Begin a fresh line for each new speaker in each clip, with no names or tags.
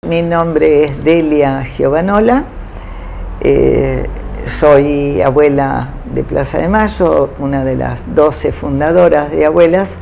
Mi nombre es Delia Giovanola, soy abuela de Plaza de Mayo, una de las 12 fundadoras de Abuelas,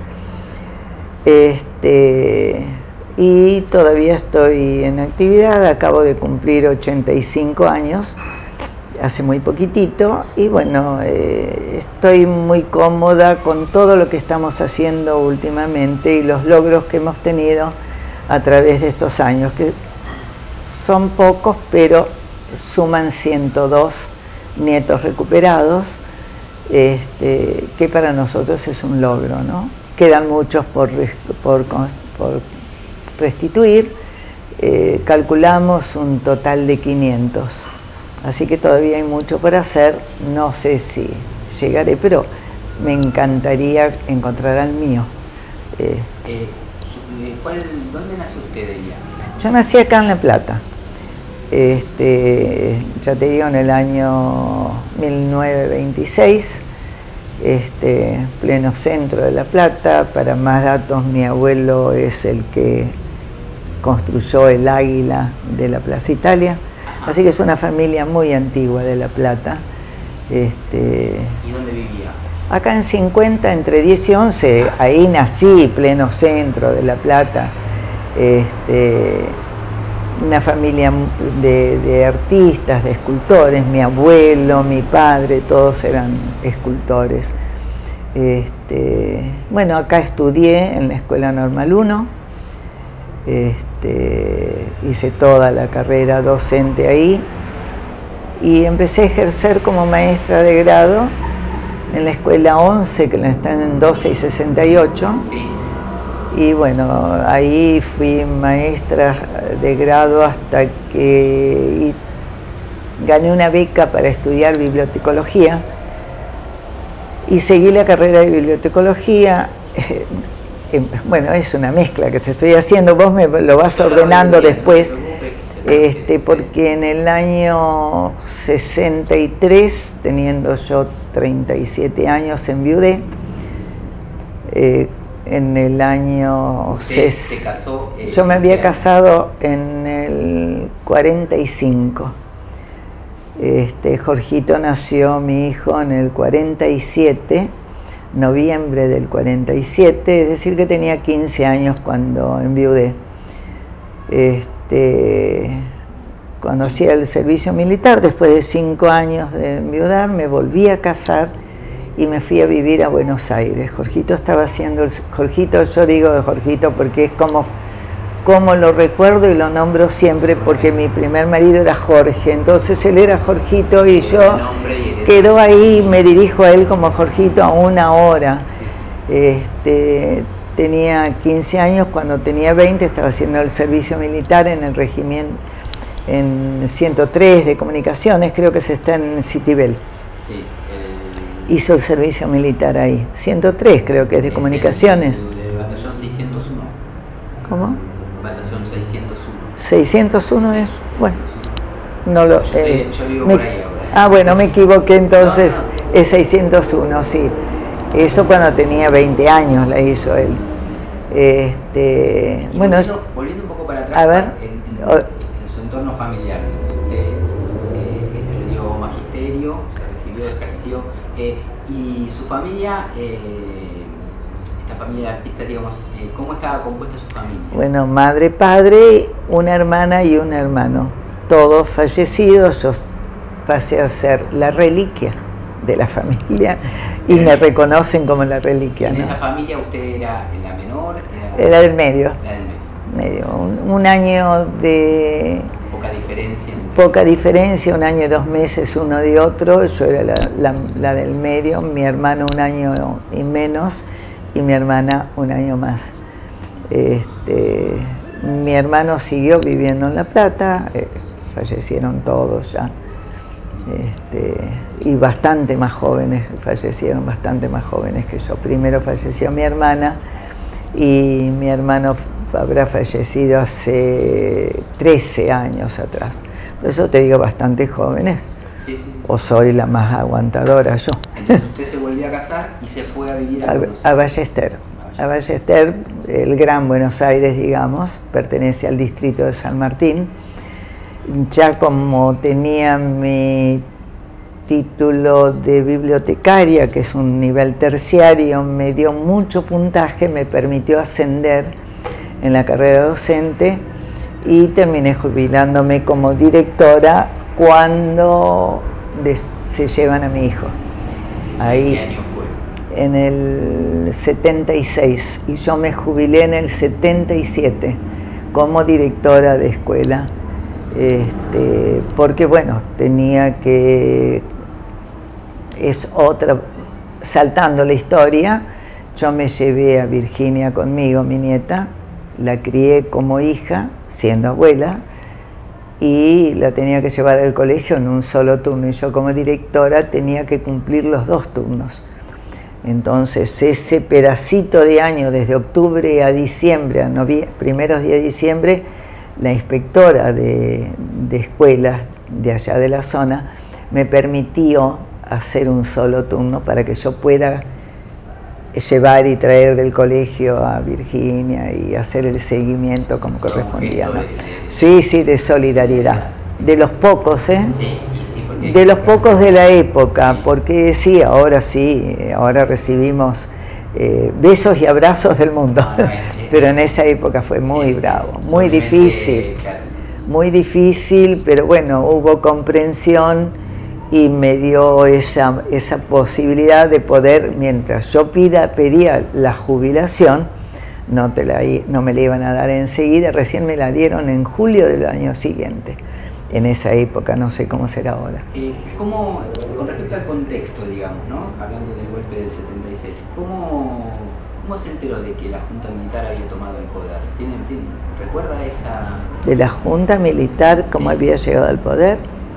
y todavía estoy en actividad. Acabo de cumplir 85 años, hace muy poquitito, y bueno, estoy muy cómoda con todo lo que estamos haciendo últimamente y los logros que hemos tenido a través de estos años, que son pocos, pero suman 102 nietos recuperados, que para nosotros es un logro, ¿no? Quedan muchos por restituir, calculamos un total de 500, así que todavía hay mucho por hacer. No sé si llegaré, pero me encantaría encontrar al mío.
¿Dónde nació usted, Delia?
Yo nací acá en La Plata, ya te digo, en el año 1926, pleno centro de La Plata. Para más datos, mi abuelo es el que construyó el águila de la Plaza Italia, así que es una familia muy antigua de La Plata.
¿Y dónde vivía?
Acá en 50, entre 10 y 11, ahí nací, pleno centro de La Plata. Una familia de artistas, de escultores. Mi abuelo, mi padre, todos eran escultores. Bueno, acá estudié en la Escuela Normal 1, hice toda la carrera docente ahí y empecé a ejercer como maestra de grado en la Escuela 11, que están en 12 y 68.
Sí.
Y bueno, ahí fui maestra de grado hasta que gané una beca para estudiar bibliotecología y seguí la carrera de bibliotecología. Bueno, es una mezcla que te estoy haciendo, vos me lo vas ordenando después, porque en el año 63, teniendo yo 37 años, enviudé. En el año...
¿Se casó?
Yo me había casado en el 45. Jorgito nació, mi hijo, en el 47, noviembre del 47, es decir que tenía 15 años cuando enviudé. Cuando hacía el servicio militar, después de 5 años de enviudar, me volví a casar y me fui a vivir a Buenos Aires. Jorgito estaba haciendo Jorgito, yo digo de Jorgito porque es como lo recuerdo y lo nombro siempre, porque mi primer marido era Jorge, entonces él era Jorgito y yo quedó ahí, me dirijo a él como Jorgito aún ahora. Tenía 15 años, cuando tenía 20 estaba haciendo el servicio militar en el regimiento, en 103 de comunicaciones, creo que se está en Citibel. Sí. Hizo el servicio militar ahí. 103 creo que es de comunicaciones.
El batallón 601.
¿Cómo?
Batallón 601.
601 es, bueno, no lo...
yo vivo por ahí ahora.
Bueno, me equivoqué entonces, es 601, sí. Eso cuando tenía 20 años la hizo él. Bueno,
volviendo un poco para atrás,
a ver,
en su entorno familiar, usted estudió magisterio, se recibió, ejerció, y su familia, esta familia de artistas, digamos, ¿cómo estaba compuesta su familia? Bueno,
madre, padre, una hermana y un hermano, todos fallecidos. Yo pasé a ser la reliquia de la familia y me reconocen como la reliquia.
¿En
¿no?
esa familia usted era la menor?
Era del medio.
La del
medio. Un año de... Poca diferencia, 1 año y 2 meses uno de otro. Yo era la del medio, mi hermano 1 año y menos y mi hermana 1 año más. Mi hermano siguió viviendo en La Plata, fallecieron todos ya. Y bastante más jóvenes, fallecieron bastante más jóvenes que yo. Primero falleció mi hermana y mi hermano habrá fallecido hace 13 años atrás. Por eso te digo, bastante jóvenes.
Sí, sí.
O soy la más aguantadora yo.
Entonces usted se volvió a casar y se fue a vivir a
Ballester. a Ballester, el Gran Buenos Aires, digamos, pertenece al distrito de San Martín. Ya como tenía mi título de bibliotecaria, que es un nivel terciario, me dio mucho puntaje, me permitió ascender en la carrera docente y terminé jubilándome como directora cuando se llevan a mi hijo. Ahí,
¿qué año fue?
En el 76, y yo me jubilé en el 77 como directora de escuela, porque bueno, tenía que, es otra, saltando la historia, yo me llevé a Virginia conmigo, mi nieta, la crié como hija, siendo abuela, y la tenía que llevar al colegio en un solo turno, y yo como directora tenía que cumplir los 2 turnos. Entonces ese pedacito de año, desde octubre a diciembre, a primeros días de diciembre, la inspectora de escuelas de allá de la zona me permitió hacer un solo turno para que yo pueda llevar y traer del colegio a Virginia y hacer el seguimiento como correspondía, ¿no? Sí, sí, de solidaridad. De los pocos, ¿eh? Sí, de los pocos de la época, porque sí, ahora recibimos besos y abrazos del mundo, pero en esa época fue muy bravo, muy difícil, pero bueno, hubo comprensión y me dio esa posibilidad de poder, mientras yo pedía la jubilación, no me la iban a dar enseguida, recién me la dieron en julio del año siguiente. En esa época, no sé cómo será ahora.
Con respecto al contexto, digamos, ¿no? Hablando del golpe del 76, ¿cómo se enteró de que la Junta Militar había tomado el poder? ¿Recuerda esa...?
¿De la Junta Militar cómo había llegado al poder?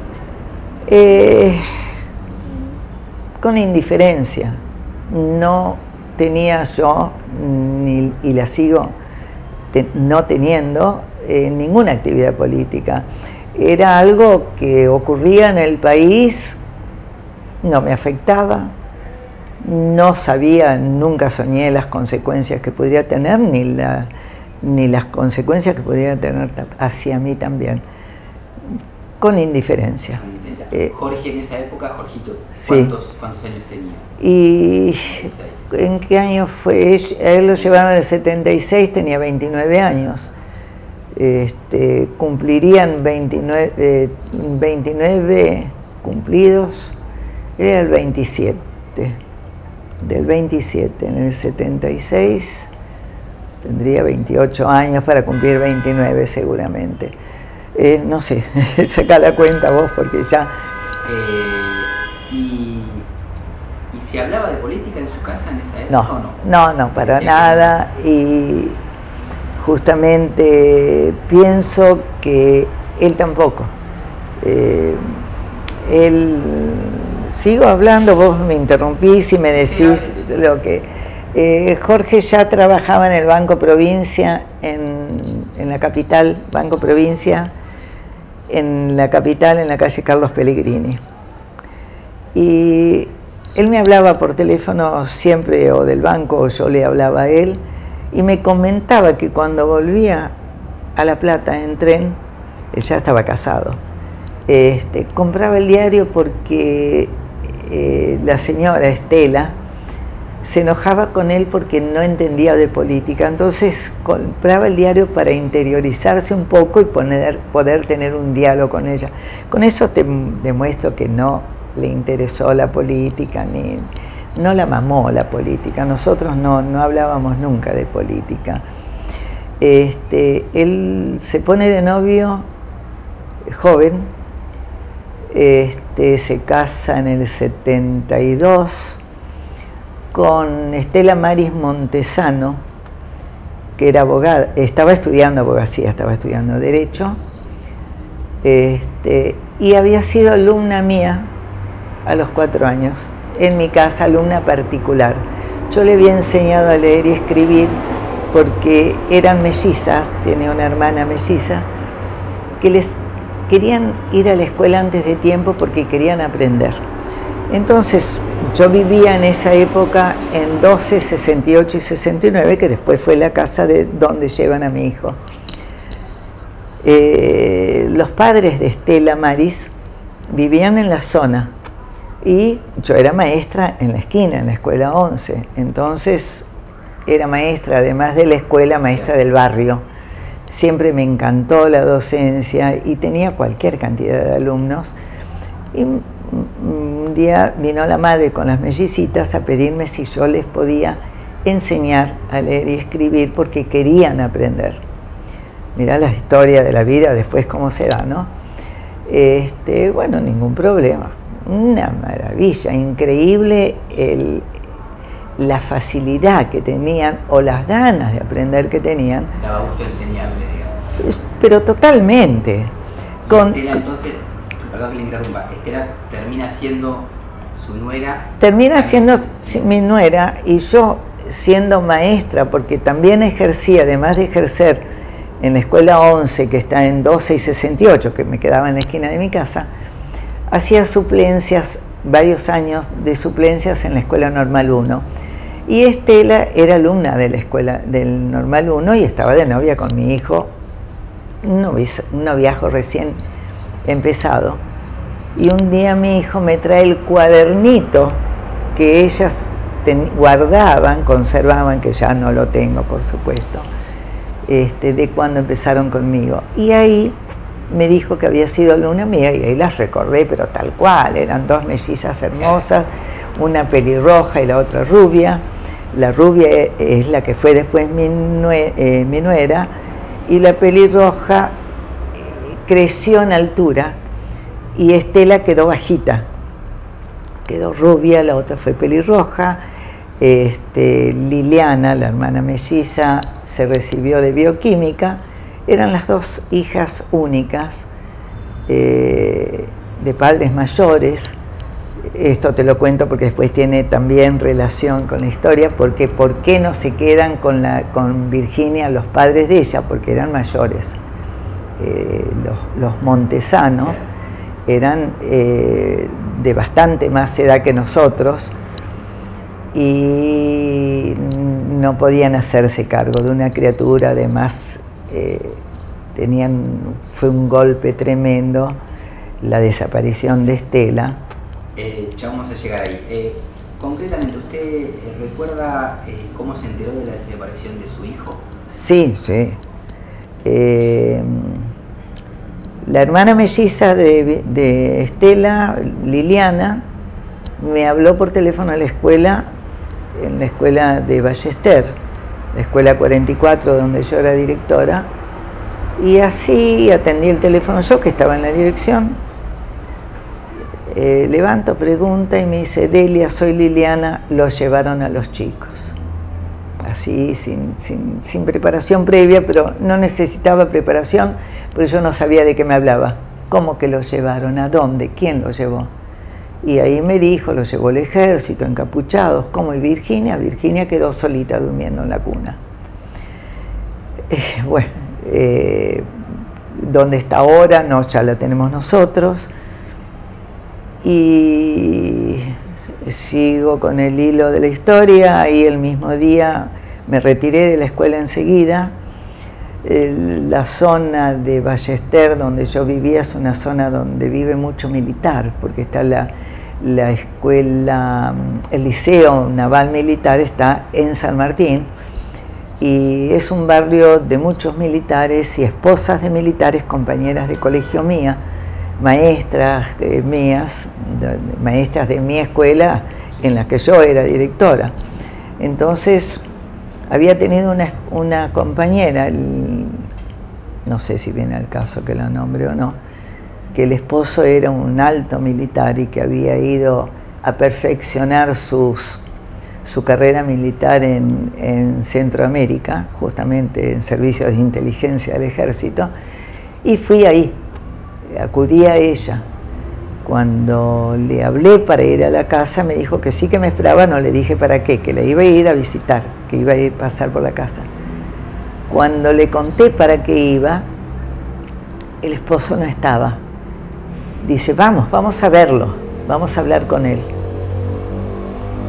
Con indiferencia. No tenía yo, y la sigo no teniendo, ninguna actividad política. Era algo que ocurría en el país, no me afectaba, no sabía, nunca soñé las consecuencias que podría tener, ni las consecuencias que podría tener hacia mí también, con indiferencia.
Jorge en esa época, Jorgito, ¿cuántos años tenía?
¿Y en qué año fue? A él lo llevaron en el 76, tenía 29 años. Cumplirían 29 cumplidos, era el 27, del 27, en el 76 tendría 28 años para cumplir 29 seguramente. No sé, saca la cuenta vos porque ya...
¿Y se hablaba de política en su casa en esa época o no?
No, para nada, y justamente pienso que él tampoco. Sigo hablando, vos me interrumpís y me decís lo que... Jorge ya trabajaba en el Banco Provincia, en la capital, Banco Provincia, en la capital, en la calle Carlos Pellegrini. Y él me hablaba por teléfono siempre, o del banco, o yo le hablaba a él, y me comentaba que cuando volvía a La Plata en tren, él ya estaba casado, compraba el diario porque la señora Estela se enojaba con él porque no entendía de política, entonces compraba el diario para interiorizarse un poco y poder tener un diálogo con ella. Con eso te demuestro que no le interesó la política, no la mamó la política. Nosotros no hablábamos nunca de política. Él se pone de novio joven, se casa en el 72 con Estela Maris Montesano, que era abogada, estaba estudiando abogacía, estaba estudiando Derecho, y había sido alumna mía a los 4 años, en mi casa, alumna particular. Yo le había enseñado a leer y escribir porque eran mellizas, tenía una hermana melliza, que les querían ir a la escuela antes de tiempo porque querían aprender. Entonces, yo vivía en esa época en 12, 68 y 69, que después fue la casa de donde llevan a mi hijo. Los padres de Estela Maris vivían en la zona y yo era maestra en la esquina, en la escuela 11. Entonces, era maestra, además de la escuela, maestra del barrio. Siempre me encantó la docencia y tenía cualquier cantidad de alumnos. Y un día vino la madre con las mellicitas a pedirme si yo les podía enseñar a leer y escribir porque querían aprender. Mirá la historia de la vida después cómo se da, ¿no? Bueno, ningún problema. Una maravilla, increíble la facilidad que tenían o las ganas de aprender que tenían.
Daba gusto enseñarle, digamos.
Pero totalmente.
Estela, entonces, perdón que le interrumpa, Estela termina siendo su nuera.
Termina siendo mi nuera y yo siendo maestra, porque también ejercía, además de ejercer en la escuela 11, que está en 12 y 68, que me quedaba en la esquina de mi casa, hacía suplencias, varios años de suplencias en la escuela normal 1. Y Estela era alumna de la escuela del normal 1 y estaba de novia con mi hijo, un noviazgo recién empezado. Y un día mi hijo me trae el cuadernito que ellas guardaban, conservaban, que ya no lo tengo por supuesto, de cuando empezaron conmigo. Y ahí me dijo que había sido alumna mía y ahí las recordé, pero tal cual, eran dos mellizas hermosas, una pelirroja y la otra rubia. La rubia es la que fue después mi nuera, y la pelirroja creció en altura y Estela quedó bajita, quedó rubia, la otra fue pelirroja. Liliana, la hermana melliza, se recibió de bioquímica. Eran las dos hijas únicas de padres mayores. Esto te lo cuento porque después tiene también relación con la historia, porque ¿por qué no se quedan con Virginia los padres de ella? Porque eran mayores. Los Montesano eran de bastante más edad que nosotros y no podían hacerse cargo de una criatura. Además, fue un golpe tremendo la desaparición de Estela.
Ya vamos a llegar ahí. Concretamente, ¿usted recuerda cómo se enteró de la desaparición de su hijo?
Sí, sí. La hermana melliza de Estela, Liliana, me habló por teléfono a la escuela, en la escuela de Ballester, la escuela 44 donde yo era directora, y así atendí el teléfono yo, que estaba en la dirección. Levanto, pregunta y me dice: Delia, soy Liliana, lo llevaron a los chicos. Así, sin preparación previa, pero no necesitaba preparación, porque yo no sabía de qué me hablaba. ¿Cómo que lo llevaron? ¿A dónde? ¿Quién lo llevó? Y ahí me dijo, lo llevó el ejército, encapuchados. ¿Cómo? Y Virginia quedó solita durmiendo en la cuna. Bueno, ¿dónde está ahora? No, ya la tenemos nosotros. Y sigo con el hilo de la historia. Ahí el mismo día me retiré de la escuela enseguida. La zona de Ballester donde yo vivía es una zona donde vive mucho militar, porque está la escuela, el liceo naval militar está en San Martín, y es un barrio de muchos militares y esposas de militares, compañeras de colegio mía, maestras mías, maestras de mi escuela en la que yo era directora. Entonces había tenido una compañera, no sé si viene al caso que la nombre o no, que el esposo era un alto militar y que había ido a perfeccionar su carrera militar en Centroamérica, justamente en servicios de inteligencia del ejército, y fui ahí. Acudí a ella. Cuando le hablé para ir a la casa, me dijo que sí, que me esperaba. No le dije para qué, que le iba a ir a visitar, que iba a ir a pasar por la casa. Cuando le conté para qué iba, el esposo no estaba. Dice: vamos a verlo, vamos a hablar con él.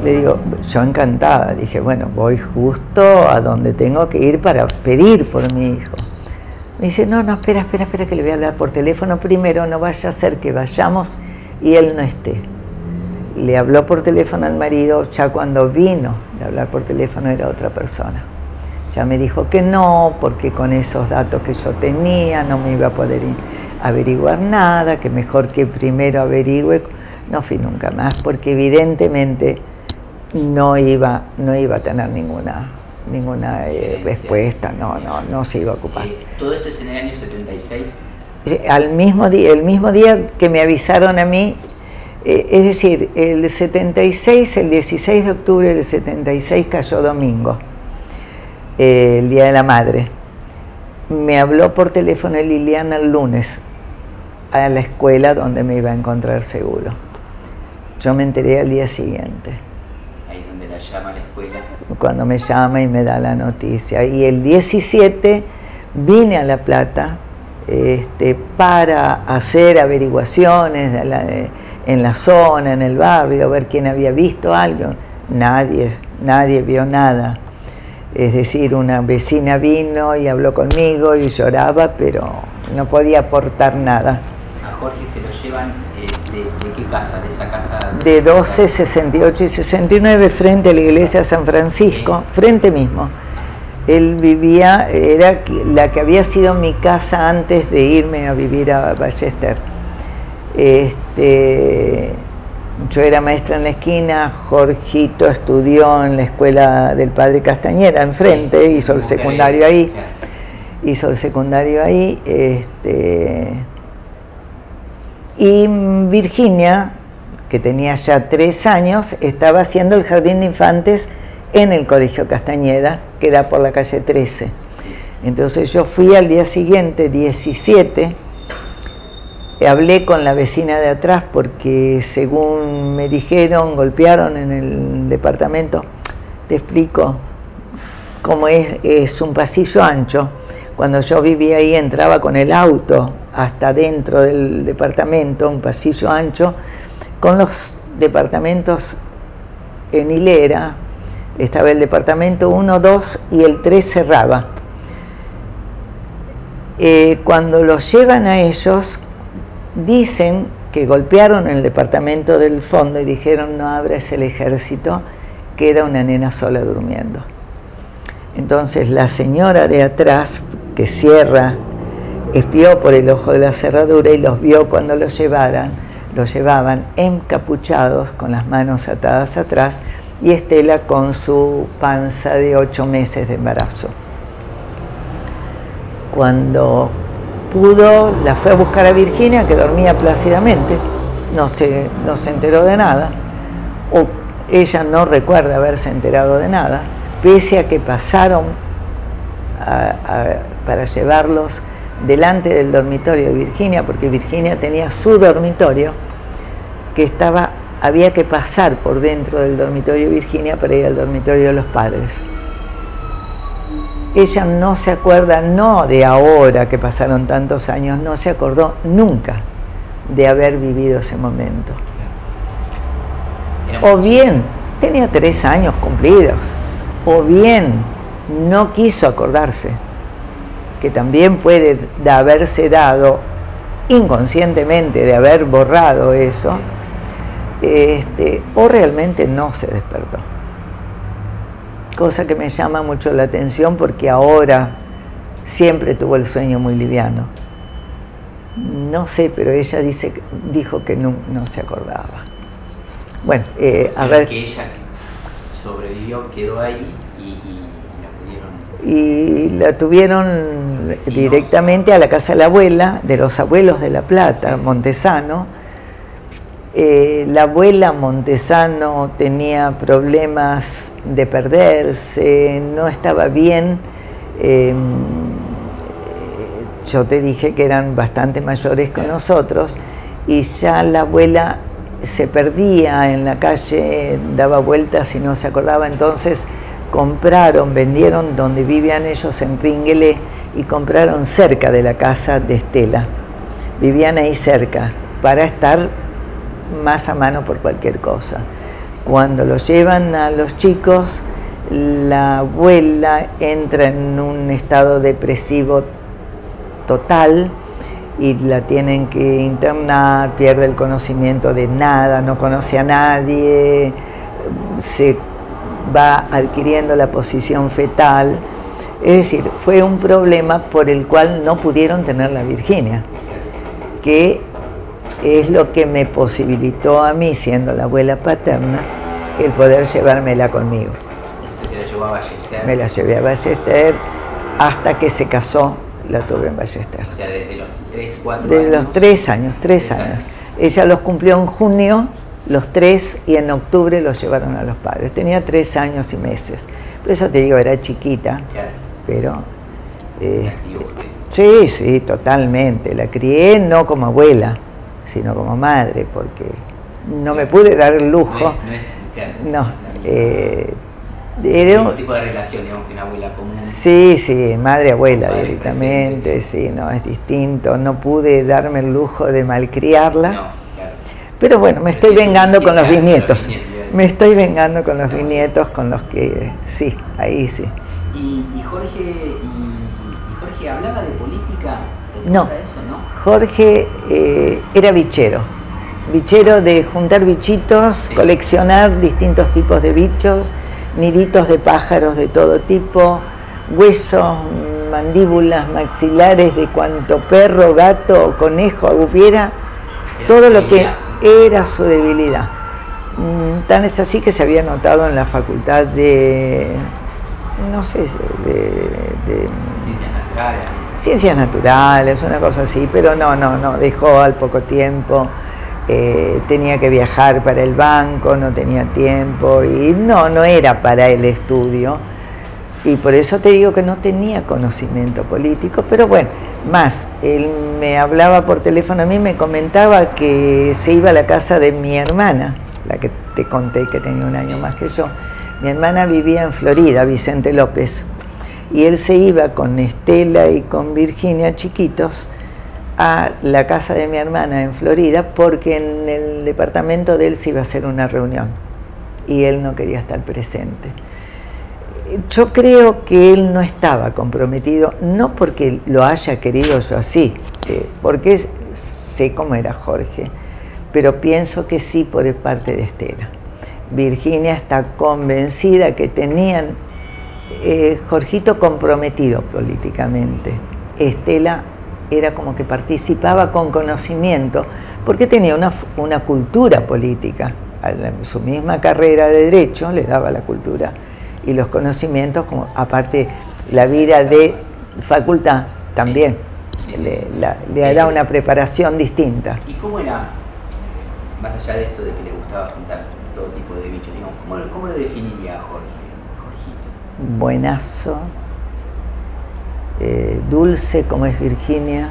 Le digo, yo encantada, dije, bueno, voy justo a donde tengo que ir para pedir por mi hijo. Me dice, no, espera, que le voy a hablar por teléfono primero, no vaya a ser que vayamos y él no esté. Le habló por teléfono al marido, ya cuando vino de hablar por teléfono era otra persona. Ya me dijo que no, porque con esos datos que yo tenía no me iba a poder averiguar nada, que mejor que primero averigüe. No fui nunca más, porque evidentemente no iba a tener ninguna respuesta, no se iba a ocupar.
¿Todo esto es en el año 76?
El mismo día que me avisaron a mí, es decir, el 76, el 16 de octubre del 76 cayó domingo, el Día de la Madre. Me habló por teléfono Liliana el lunes a la escuela donde me iba a encontrar seguro. Yo me enteré al día siguiente.
Ahí es donde la llama a la escuela.
Cuando me llama y me da la noticia. Y el 17 vine a La Plata para hacer averiguaciones en la zona, en el barrio, ver quién había visto algo. Nadie vio nada. Es decir, una vecina vino y habló conmigo y lloraba, pero no podía aportar nada.
¿A Jorge se lo llevan de qué casa? ¿De esa casa?
De 12, 68 y 69, frente a la iglesia de San Francisco, frente mismo. Él vivía, era la que había sido mi casa antes de irme a vivir a Ballester. Yo era maestra en la esquina, Jorgito estudió en la escuela del padre Castañeda, enfrente, hizo el secundario ahí. Y Virginia, que tenía ya 3 años, estaba haciendo el jardín de infantes en el colegio Castañeda, que da por la calle 13. Entonces yo fui al día siguiente, 17, hablé con la vecina de atrás porque según me dijeron, golpearon en el departamento. Te explico cómo es un pasillo ancho. Cuando yo vivía ahí entraba con el auto hasta dentro del departamento, un pasillo ancho, con los departamentos en hilera. Estaba el departamento 1, 2 y el 3 cerraba. Cuando los llevan a ellos, dicen que golpearon el departamento del fondo y dijeron, no abres el ejército, queda una nena sola durmiendo. Entonces la señora de atrás, que cierra, espió por el ojo de la cerradura y los vio cuando los llevaban encapuchados, con las manos atadas atrás, y Estela con su panza de 8 meses de embarazo. Cuando pudo, la fue a buscar a Virginia, que dormía plácidamente, no se enteró de nada, o ella no recuerda haberse enterado de nada, pese a que pasaron para llevarlos delante del dormitorio de Virginia, porque Virginia tenía su dormitorio, que había que pasar por dentro del dormitorio de Virginia para ir al dormitorio de los padres. Ella no se acuerda, no de ahora que pasaron tantos años, no se acordó nunca de haber vivido ese momento. O bien, tenía 3 años cumplidos, o bien no quiso acordarse, que también puede haberse dado inconscientemente, de haber borrado eso, o realmente no se despertó. Cosa que me llama mucho la atención porque ahora siempre tuvo el sueño muy liviano. No sé, pero ella dijo que no se acordaba. Bueno, a ver.
Que ella sobrevivió, quedó ahí y la pudieron.
Y la tuvieron directamente a la casa de la abuela, de los abuelos de La Plata, Montesano. La abuela Montesano tenía problemas de perderse, no estaba bien. Yo te dije que eran bastante mayores que nosotros y ya la abuela se perdía en la calle, daba vueltas y no se acordaba. Entonces vendieron donde vivían ellos en Ringuelé y compraron cerca de la casa de Estela. Vivían ahí cerca para estar más a mano por cualquier cosa. Cuando los llevan a los chicos, la abuela entra en un estado depresivo total y la tienen que internar, pierde el conocimiento de nada, no conoce a nadie, se va adquiriendo la posición fetal. Es decir, fue un problema por el cual no pudieron tener a Virginia, que es lo que me posibilitó a mí, siendo la abuela paterna, el poder llevármela conmigo.
¿Se la llevó a Ballester?
Me la llevé a Ballester hasta que se casó, la tuve en Ballester.
O sea, desde los 3, 4 años.
De los 3 años, 3 años. Ella los cumplió en junio, los 3, y en octubre los llevaron a los padres. Tenía 3 años y meses. Por eso te digo, era chiquita,
Claro.
pero...
¿La crió usted?
sí, sí, totalmente. La crié no como abuela, sino como madre, porque no me pude dar el lujo.
No es, claro,
No,
el
era
mismo tipo de relación, digamos, que una abuela común.
sí, sí, madre-abuela
Padre
directamente,
presente.
sí, no, es distinto. No pude darme el lujo de malcriarla,
No, claro.
pero bueno, me estoy vengando con los
Claro,
bisnietos.
iba a decir.
Me estoy vengando con los bisnietos, con los que, sí, ahí sí.
¿Y Jorge hablaba de política?
No.
¿Recuerda eso, no?
Jorge era bichero de juntar bichitos,
Sí.
coleccionar distintos tipos de bichos, niditos de pájaros de todo tipo, huesos, mandíbulas, maxilares de cuanto perro, gato o conejo hubiera,
Era
todo
su
lo que
debilidad.
era su debilidad. Tan es así que se había notado en la facultad de, no sé, de
Ciencias naturales.
ciencias naturales, una cosa así, pero no, dejó al poco tiempo, tenía que viajar para el banco, no tenía tiempo y no era para el estudio, y por eso te digo que no tenía conocimiento político, pero bueno, más, él me hablaba por teléfono a mí, me comentaba que se iba a la casa de mi hermana, la que te conté que tenía un año más que yo. Mi hermana vivía en Florida, Vicente López, y él se iba con Estela y con Virginia, chiquitos, a la casa de mi hermana en Florida, porque en el departamento de él se iba a hacer una reunión y él no quería estar presente. Yo creo que él no estaba comprometido, no porque lo haya querido yo así, porque sé cómo era Jorge, pero pienso que sí por parte de Estela. Virginia está convencida que tenían Jorgito comprometido políticamente. Estela era como que participaba con conocimiento, porque tenía una cultura política. Su misma carrera de Derecho le daba la cultura y los conocimientos, como aparte la vida de facultad también, le da una preparación distinta.
¿Y cómo era, más allá de esto de que le gustaba juntar todo tipo de bichos, digamos, cómo lo definiría a Jorgito?
Buenazo, dulce como es Virginia,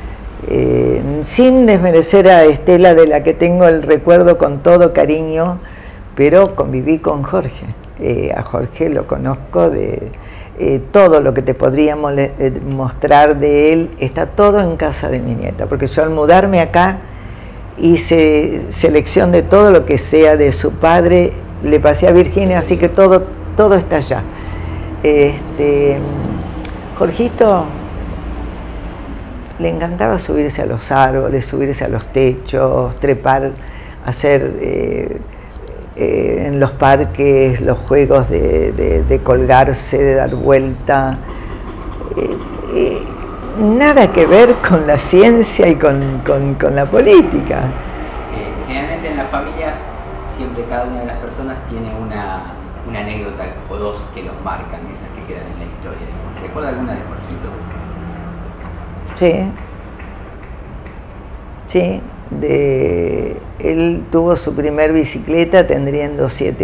sin desmerecer a Estela, de la que tengo el recuerdo con todo cariño, pero conviví con Jorge. A Jorge lo conozco de todo lo que te podríamos mostrar de él, está todo en casa de mi nieta, porque yo al mudarme acá hice selección de todo lo que sea de su padre, le pasé a Virginia, así que todo está allá. Jorgito le encantaba subirse a los árboles, subirse a los techos, trepar, hacer en los parques los juegos de colgarse, de dar vuelta. Nada que ver con la ciencia y con la política.
Generalmente en las familias siempre cada una de las personas tiene una anécdota o dos que los marcan, esas que quedan en la historia. ¿Recuerda alguna de Jorgito?
Sí, él tuvo su primer bicicleta teniendo 7,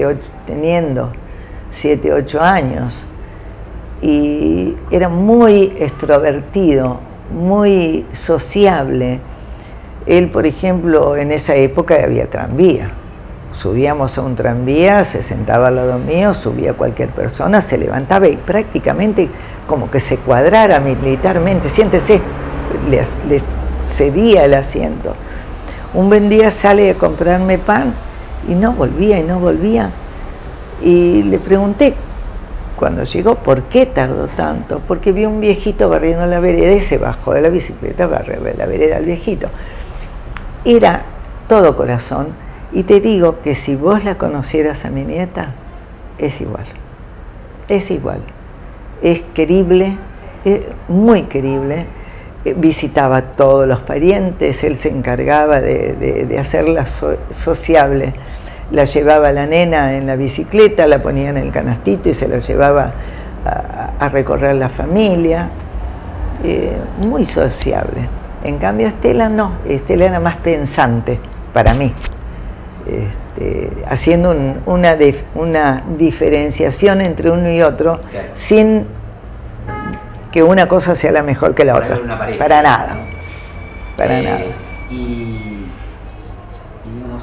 8 años, y era muy extrovertido, muy sociable. Él, por ejemplo, en esa época había tranvía. Subíamos a un tranvía, se sentaba al lado mío, subía cualquier persona, se levantaba y prácticamente como que se cuadrara militarmente. Siéntese, les cedía el asiento. Un buen día sale a comprarme pan y no volvía y no volvía. Y le pregunté cuando llegó por qué tardó tanto, porque vio un viejito barriendo la vereda y se bajó de la bicicleta, barrió la vereda al viejito. Era todo corazón, y te digo que si vos la conocieras a mi nieta, es igual, es igual, es querible, es muy querible. Visitaba a todos los parientes, él se encargaba de hacerla sociable. La llevaba a la nena en la bicicleta, la ponía en el canastito y se la llevaba a recorrer la familia. Muy sociable. En cambio Estela no, Estela era más pensante para mí, haciendo una diferenciación entre uno y otro, claro, sin que una cosa sea la mejor que la otra, para nada, ¿no? Para nada.
Y digamos,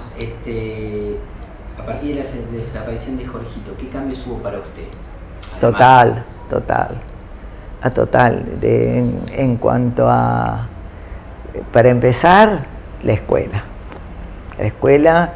a partir de la aparición de Jorgito, ¿qué cambios hubo para usted? Además,
total, en cuanto a, para empezar, la escuela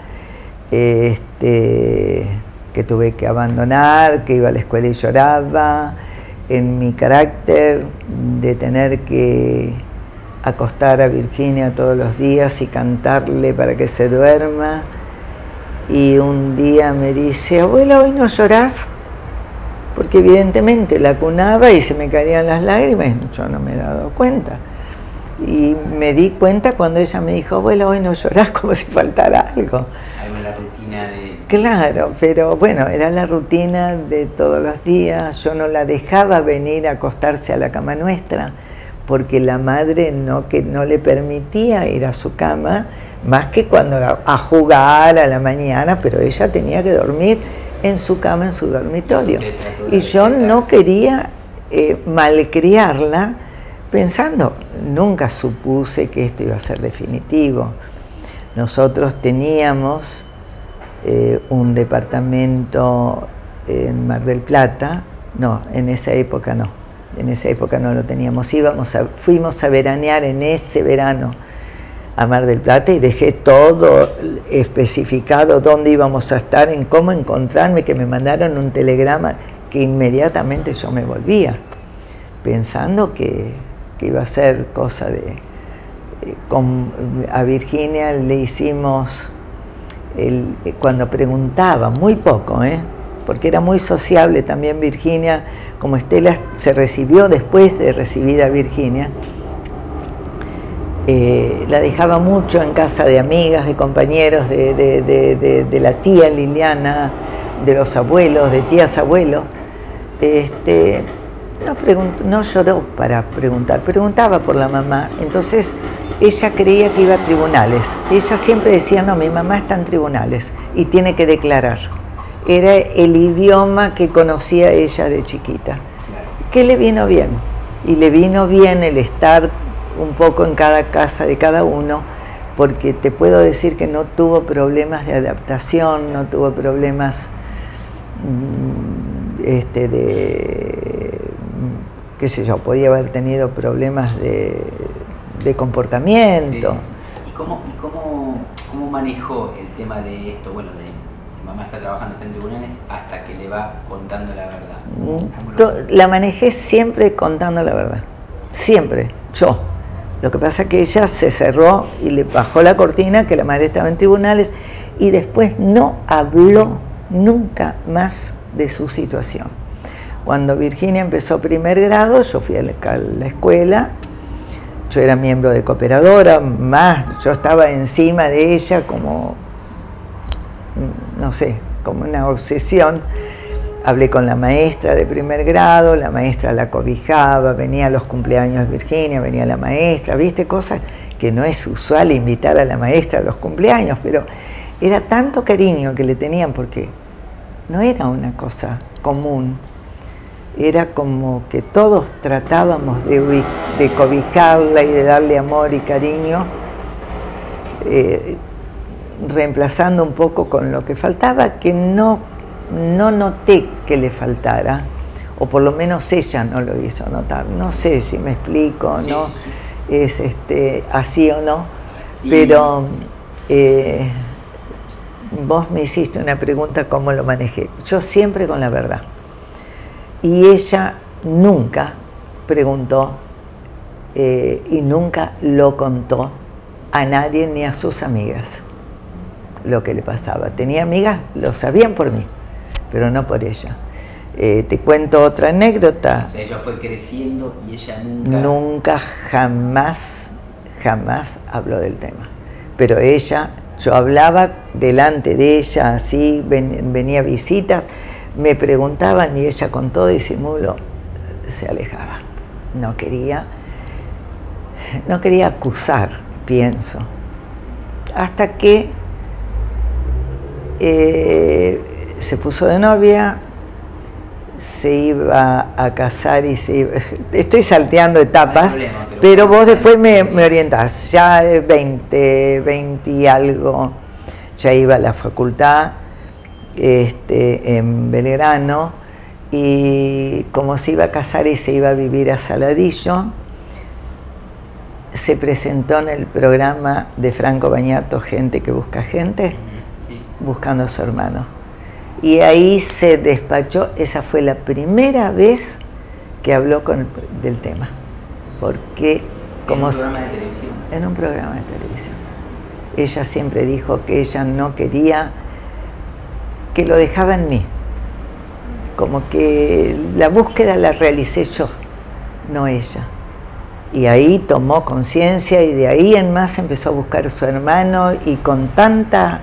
que tuve que abandonar, que iba a la escuela y lloraba, en mi carácter de tener que acostar a Virginia todos los días y cantarle para que se duerma. Y un día me dice, abuela, ¿hoy no llorás? Porque evidentemente la cunaba y se me caían las lágrimas, yo no me he dado cuenta. Y me di cuenta cuando ella me dijo, abuela, hoy no llorás, como si faltara algo.
Hay una rutina de...
Claro, pero bueno, era la rutina de todos los días. Yo no la dejaba venir a acostarse a la cama nuestra, porque la madre no le permitía ir a su cama, más que cuando a jugar a la mañana, pero ella tenía que dormir en su cama, en su dormitorio. Y yo no quería malcriarla, pensando, nunca supuse que esto iba a ser definitivo. Nosotros teníamos un departamento en Mar del Plata, no, en esa época no lo teníamos, fuimos a veranear en ese verano a Mar del Plata y dejé todo especificado dónde íbamos a estar, en cómo encontrarme, que me mandaron un telegrama que inmediatamente yo me volvía, pensando que iba a ser cosa de... a Virginia le hicimos, cuando preguntaba, muy poco, porque era muy sociable también Virginia, como Estela se recibió después de recibida Virginia, la dejaba mucho en casa de amigas, de compañeros, de la tía Liliana, de los abuelos, de tías abuelos. No lloró para preguntar, preguntaba por la mamá. Entonces ella creía que iba a tribunales. Ella siempre decía, no, mi mamá está en tribunales y tiene que declarar. Era el idioma que conocía ella de chiquita, que le vino bien. Y le vino bien el estar un poco en cada casa de cada uno, porque te puedo decir que no tuvo problemas de adaptación, no tuvo problemas qué sé yo, podía haber tenido problemas de comportamiento.
Sí. ¿Y cómo manejó el tema de esto? Bueno, de mamá está trabajando en tribunales hasta que le va contando la verdad.
La manejé siempre contando la verdad, siempre, yo. Lo que pasa es que ella se cerró y le bajó la cortina, que la madre estaba en tribunales, y después no habló nunca más de su situación. Cuando Virginia empezó primer grado, yo fui a la escuela, yo era miembro de cooperadora, yo estaba encima de ella como, no sé, como una obsesión. Hablé con la maestra de primer grado, la maestra la cobijaba, venía a los cumpleaños de Virginia, venía la maestra, viste, cosas que no es usual invitar a la maestra a los cumpleaños, pero era tanto cariño que le tenían, porque no era una cosa común, era como que todos tratábamos de cobijarla y de darle amor y cariño, reemplazando un poco con lo que faltaba, que no noté que le faltara, o por lo menos ella no lo hizo notar. No sé si me explico, sí, ¿no? Sí. Es así o no, pero vos me hiciste una pregunta, ¿cómo lo manejé? Yo siempre con la verdad. Y ella nunca preguntó y nunca lo contó a nadie ni a sus amigas lo que le pasaba. Tenía amigas, lo sabían por mí, pero no por ella. Te cuento otra anécdota.
O sea, ella fue creciendo y ella
nunca, jamás habló del tema. Pero ella, yo hablaba delante de ella, así, venía visitas, me preguntaban y ella con todo disimulo se alejaba. No quería acusar, pienso. Hasta que se puso de novia, se iba a casar y se iba, estoy salteando etapas, no hay problema, pero vos después me orientás. Ya 20 y algo, ya iba a la facultad en Belgrano, y como se iba a casar y se iba a vivir a Saladillo, se presentó en el programa de Franco Bagnato, Gente que busca gente, buscando a su hermano. Y ahí se despachó. Esa fue la primera vez que habló del tema. Porque
¿En un programa de televisión?
En un programa de televisión. Ella siempre dijo que ella no quería, que lo dejaba en mí. Como que la búsqueda la realicé yo, no ella. Y ahí tomó conciencia y de ahí en más empezó a buscar a su hermano, y con tanta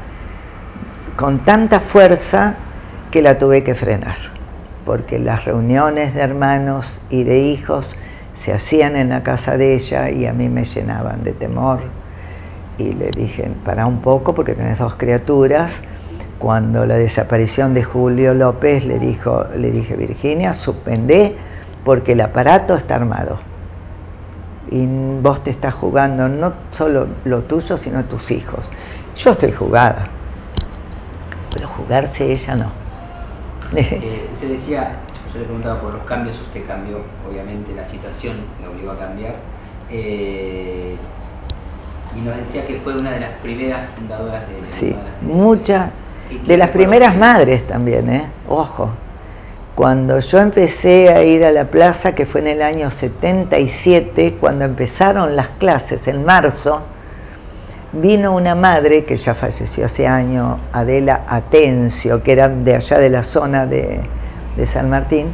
fuerza que la tuve que frenar, porque las reuniones de hermanos y de hijos se hacían en la casa de ella y a mí me llenaban de temor. Y le dije, pará un poco porque tenés 2 criaturas. Cuando la desaparición de Julio López le dije, Virginia, suspendé porque el aparato está armado. Y vos te estás jugando no solo lo tuyo, sino tus hijos. Yo estoy jugada, pero jugarse ella no.
Usted decía, yo le preguntaba por los cambios, usted cambió, obviamente la situación la obligó a cambiar, y nos decía que fue una de las primeras fundadoras de...
Sí, muchas, de las primeras madres también, ojo. Cuando yo empecé a ir a la plaza, que fue en el año 77, cuando empezaron las clases, en marzo, vino una madre que ya falleció hace años, Adela Atencio, que era de allá de la zona de San Martín,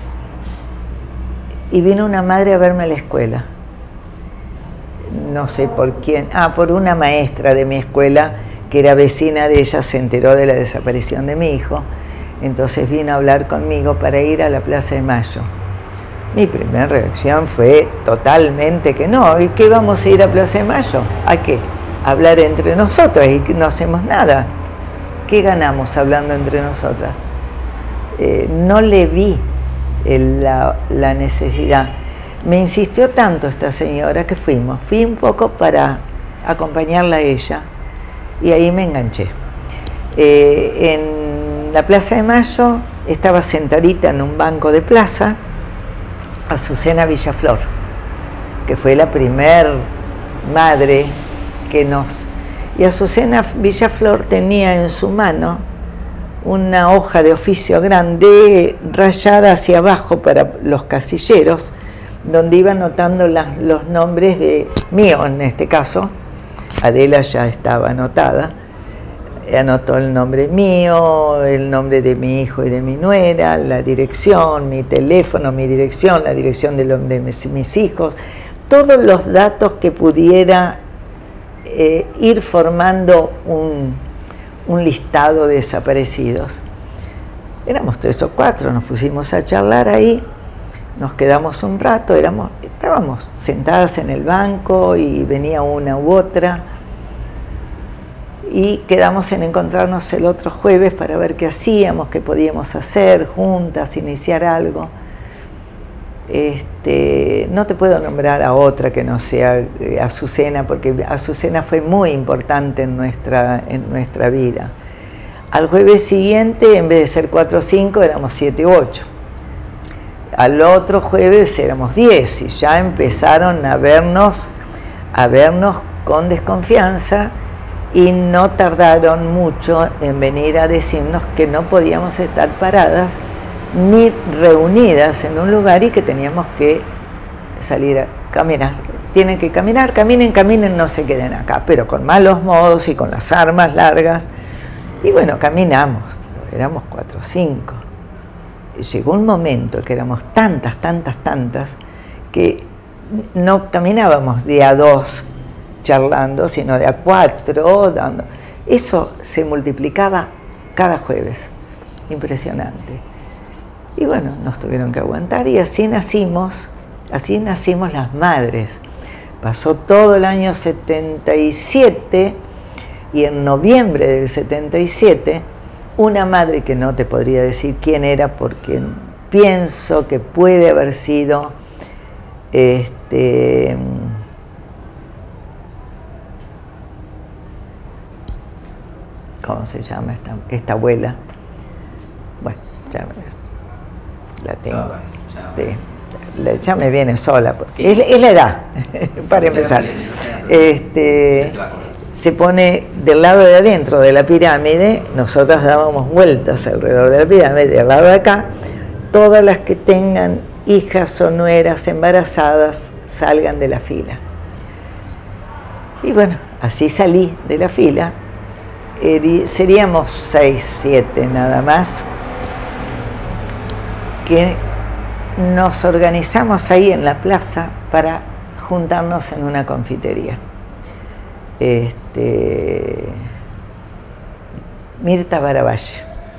y vino una madre a verme a la escuela. No sé por quién, por una maestra de mi escuela, que era vecina de ella, se enteró de la desaparición de mi hijo. Entonces vino a hablar conmigo para ir a la Plaza de Mayo. Mi primera reacción fue totalmente que no. ¿Y qué vamos a ir a Plaza de Mayo? ¿A qué? Hablar entre nosotras y no hacemos nada. ¿Qué ganamos hablando entre nosotras? No le vi la necesidad. Me insistió tanto esta señora que fui un poco para acompañarla a ella, y ahí me enganché. En la Plaza de Mayo estaba sentadita en un banco de plaza Azucena Villaflor, que fue la primer madre que nos... Y Azucena Villaflor tenía en su mano una hoja de oficio grande rayada hacia abajo para los casilleros, donde iba anotando los nombres de mío, en este caso. Adela ya estaba anotada. Anotó el nombre mío, el nombre de mi hijo y de mi nuera, la dirección, mi teléfono, mi dirección, la dirección de mis hijos, todos los datos que pudiera ir formando un listado de desaparecidos. Éramos 3 o 4, nos pusimos a charlar ahí, nos quedamos un rato, estábamos sentadas en el banco y venía una u otra. Y quedamos en encontrarnos el otro jueves para ver qué hacíamos, qué podíamos hacer juntas, iniciar algo. No te puedo nombrar a otra que no sea Azucena, porque Azucena fue muy importante en nuestra vida. Al jueves siguiente, en vez de ser 4 o 5, éramos 7 u 8. Al otro jueves éramos 10 y ya empezaron a vernos con desconfianza. y no tardaron mucho en venir a decirnos que no podíamos estar paradas ni reunidas en un lugar y que teníamos que salir a caminar. Tienen que caminar, caminen, caminen, no se queden acá, pero con malos modos y con las armas largas. Y bueno, caminamos, éramos 4 o 5. Llegó un momento que éramos tantas, que no caminábamos de a 2 charlando, sino de a 4 dando. Eso se multiplicaba cada jueves, impresionante. Y bueno, nos tuvieron que aguantar y así nacimos las madres. Pasó todo el año 77 y en noviembre del 77, una madre que no te podría decir quién era porque pienso que puede haber sido ¿cómo se llama esta abuela? Bueno, ya la tengo. Sí, ya me viene sola, porque sí. Es la edad, para empezar. Se pone del lado de adentro de la pirámide, nosotras dábamos vueltas alrededor de la pirámide, del lado de acá, todas las que tengan hijas o nueras embarazadas salgan de la fila. Y bueno, así salí de la fila, seríamos 6, 7 nada más, que nos organizamos ahí en la plaza para juntarnos en una confitería. Mirta Baravalle,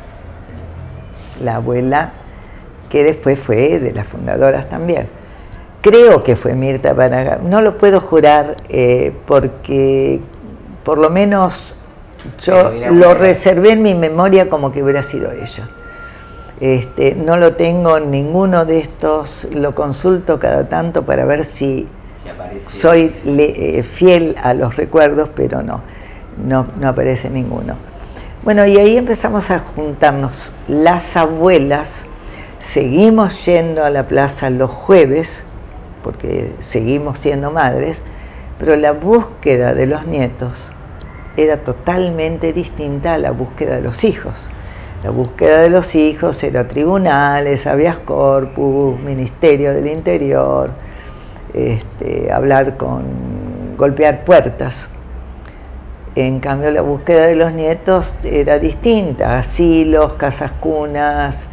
la abuela, que después fue de las fundadoras también. Creo que fue Mirta Baravalle, no lo puedo jurar porque por lo menos yo lo reservé en mi memoria como que hubiera sido ella. No lo tengo en ninguno de estos, lo consulto cada tanto para ver si soy fiel a los recuerdos, pero no aparece ninguno. Bueno, y ahí empezamos a juntarnos las abuelas, seguimos yendo a la plaza los jueves, porque seguimos siendo madres, pero la búsqueda de los nietos era totalmente distinta a la búsqueda de los hijos. La búsqueda de los hijos era tribunales, habeas corpus, Ministerio del Interior, golpear puertas. En cambio, la búsqueda de los nietos era distinta: asilos, casas cunas,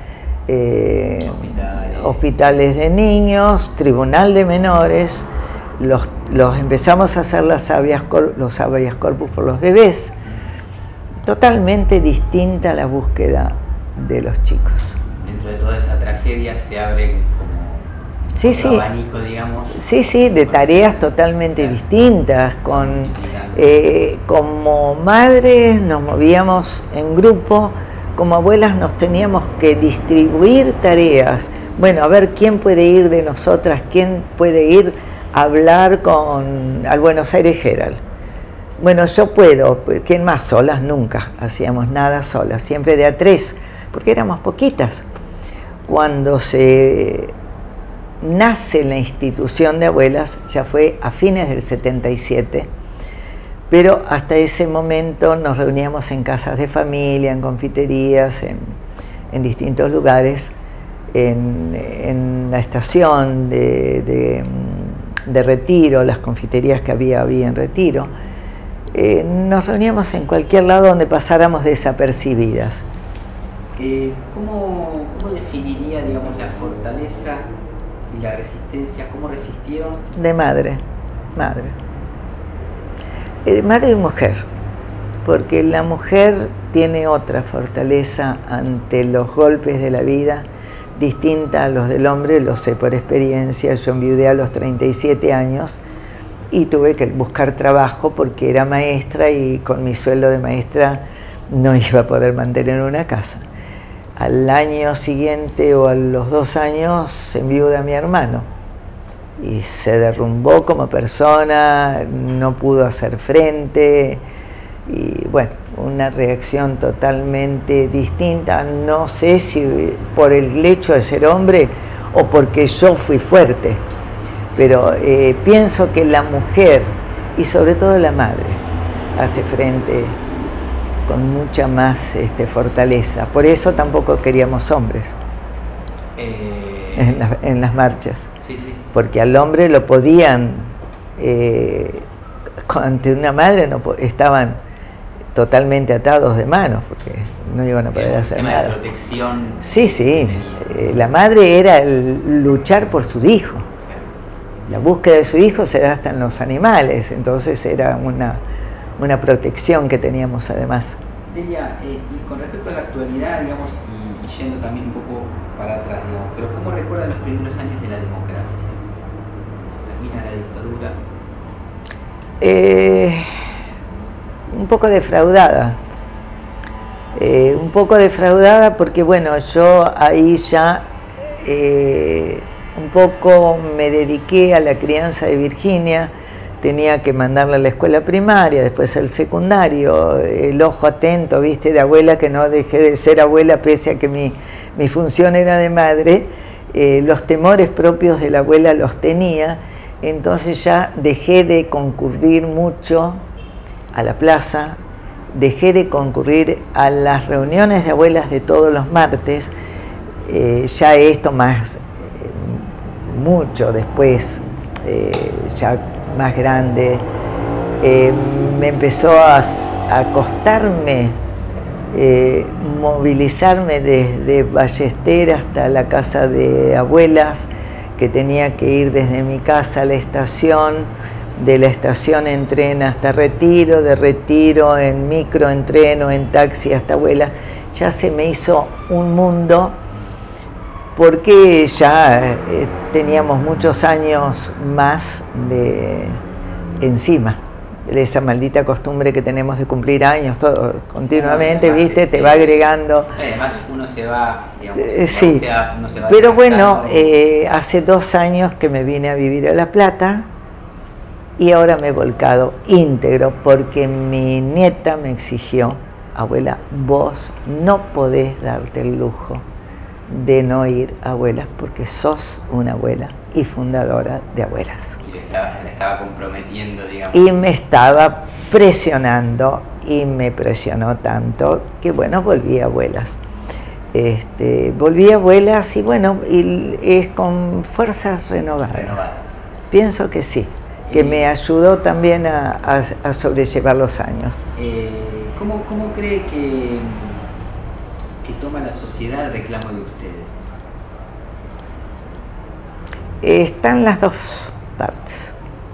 hospitales de niños, tribunal de menores. Los empezamos a hacer los habeas corpus por los bebés. Totalmente distinta la búsqueda de los chicos.
Dentro de toda esa tragedia se abre como un abanico, digamos.
Sí, de tareas totalmente distintas. Como madres nos movíamos en grupo, como abuelas nos teníamos que distribuir tareas. Bueno, a ver quién puede ir de nosotras, quién puede ir a hablar al Buenos Aires Herald. Bueno, yo puedo, ¿quién más? Solas nunca hacíamos nada solas, siempre de a 3, porque éramos poquitas. Cuando se nace la institución de abuelas, ya fue a fines del 77, pero hasta ese momento nos reuníamos en casas de familia, en confiterías, en distintos lugares, en la estación de Retiro, las confiterías que había en Retiro. Nos reuníamos en cualquier lado donde pasáramos desapercibidas.
¿Cómo definiría, digamos, la fortaleza y la resistencia? ¿Cómo resistieron?
De madre y mujer, porque la mujer tiene otra fortaleza ante los golpes de la vida, distinta a los del hombre, lo sé por experiencia. Yo enviudé a los 37 años y tuve que buscar trabajo porque era maestra y con mi sueldo de maestra no iba a poder mantener una casa. Al año siguiente o a los 2 años se enviuda mi hermano y se derrumbó como persona, no pudo hacer frente y bueno, una reacción totalmente distinta. No sé si por el hecho de ser hombre o porque yo fui fuerte, pero pienso que la mujer y sobre todo la madre hace frente con mucha más fortaleza. Por eso tampoco queríamos hombres en las marchas,
sí, sí.
Porque al hombre lo podían, ante una madre no estaban totalmente atados de manos, porque no iban a poder hacer nada.
De protección.
Sí, sí. La madre era el luchar por su hijo. La búsqueda de su hijo se da hasta en los animales, entonces era una protección que teníamos además.
Delia, y con respecto a la actualidad, digamos, y yendo también un poco para atrás, digamos, pero ¿cómo recuerda los primeros años de la democracia? ¿Termina la dictadura?
Un poco defraudada. Un poco defraudada porque, bueno, yo ahí ya un poco me dediqué a la crianza de Virginia. Tenía que mandarla a la escuela primaria, después al secundario, el ojo atento, viste, de abuela, que no dejé de ser abuela pese a que mi función era de madre. Los temores propios de la abuela los tenía, entonces ya dejé de concurrir mucho a la plaza, dejé de concurrir a las reuniones de abuelas de todos los martes, ya esto más, mucho después, ya más grande, me empezó a costarme movilizarme desde Ballester hasta la casa de abuelas, que tenía que ir desde mi casa a la estación, de la estación en tren hasta Retiro, de Retiro en micro, en tren o en taxi hasta abuelas. Ya se me hizo un mundo, porque ya teníamos muchos años más de encima, de esa maldita costumbre que tenemos de cumplir años todo, continuamente, además, ¿viste? Te va agregando.
Además uno se va, digamos,
sí,
uno se va.
Pero bueno, hace 2 años que me vine a vivir a La Plata y ahora me he volcado íntegro porque mi nieta me exigió: abuela, vos no podés darte el lujo de no ir a abuelas porque sos una abuela y fundadora de abuelas.
Y le estaba comprometiendo, digamos.
Y me estaba presionando y me presionó tanto que, bueno, volví a abuelas. Volví a abuelas y, bueno, y es con fuerzas renovadas. Pienso que sí, que me ayudó también a sobrellevar los años.
¿Cómo cree que toma la sociedad el reclamo de ustedes?
Están las dos partes.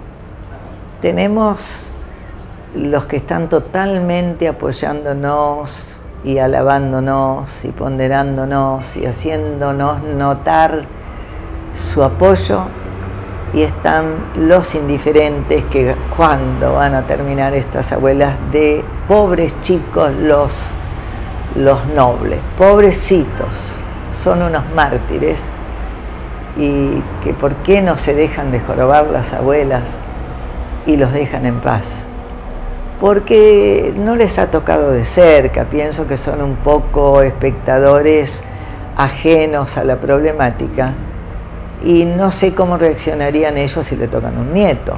Tenemos los que están totalmente apoyándonos y alabándonos y ponderándonos y haciéndonos notar su apoyo, y están los indiferentes que cuando van a terminar estas abuelas de pobres chicos, los nobles, pobrecitos, son unos mártires, y que por qué no se dejan de jorobar las abuelas y los dejan en paz, porque no les ha tocado de cerca. Pienso que son un poco espectadores ajenos a la problemática y no sé cómo reaccionarían ellos si le tocan un nieto.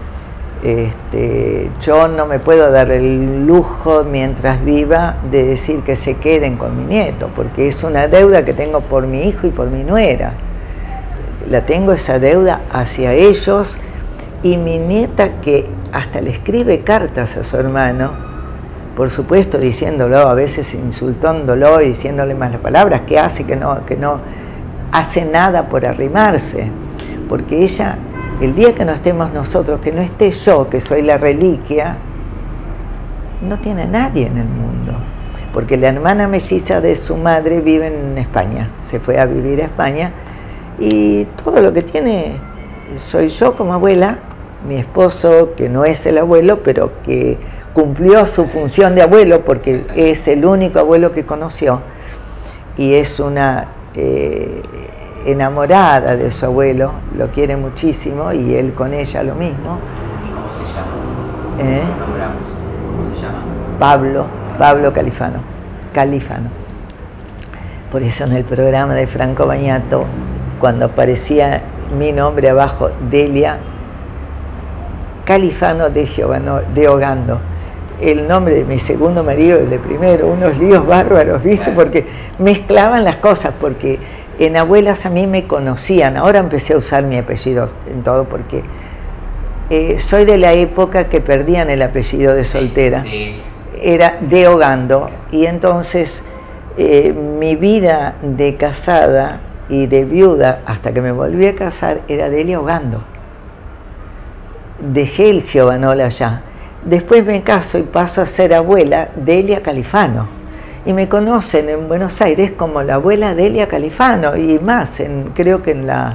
Yo no me puedo dar el lujo mientras viva de decir que se queden con mi nieto, porque es una deuda que tengo por mi hijo y por mi nuera. La tengo, esa deuda, hacia ellos, y mi nieta, que hasta le escribe cartas a su hermano, por supuesto diciéndolo, a veces insultándolo y diciéndole malas palabras, que hace que no hace nada por arrimarse, porque ella, el día que no estemos nosotros, que no esté yo, que soy la reliquia, no tiene a nadie en el mundo, porque la hermana melliza de su madre vive en España, se fue a vivir a España, y todo lo que tiene soy yo como abuela, mi esposo, que no es el abuelo, pero que cumplió su función de abuelo, porque es el único abuelo que conoció, y es una enamorada de su abuelo, lo quiere muchísimo, y él con ella lo mismo.
¿Y cómo se llama? ¿Cómo se llama?
Pablo Califano. Por eso en el programa de Franco Bagnato, cuando aparecía mi nombre abajo, Delia Califano de Ogando, el nombre de mi segundo marido, el de primero, unos líos bárbaros, ¿viste? Porque mezclaban las cosas, porque en abuelas a mí me conocían, ahora empecé a usar mi apellido en todo, porque soy de la época que perdían el apellido de soltera, era de Ogando, y entonces mi vida de casada y de viuda, hasta que me volví a casar, era Delia Ogando. Dejé el Giovanola allá. Después me caso y paso a ser abuela Delia Califano. Y me conocen en Buenos Aires como la abuela Delia Califano, y más, creo que en la...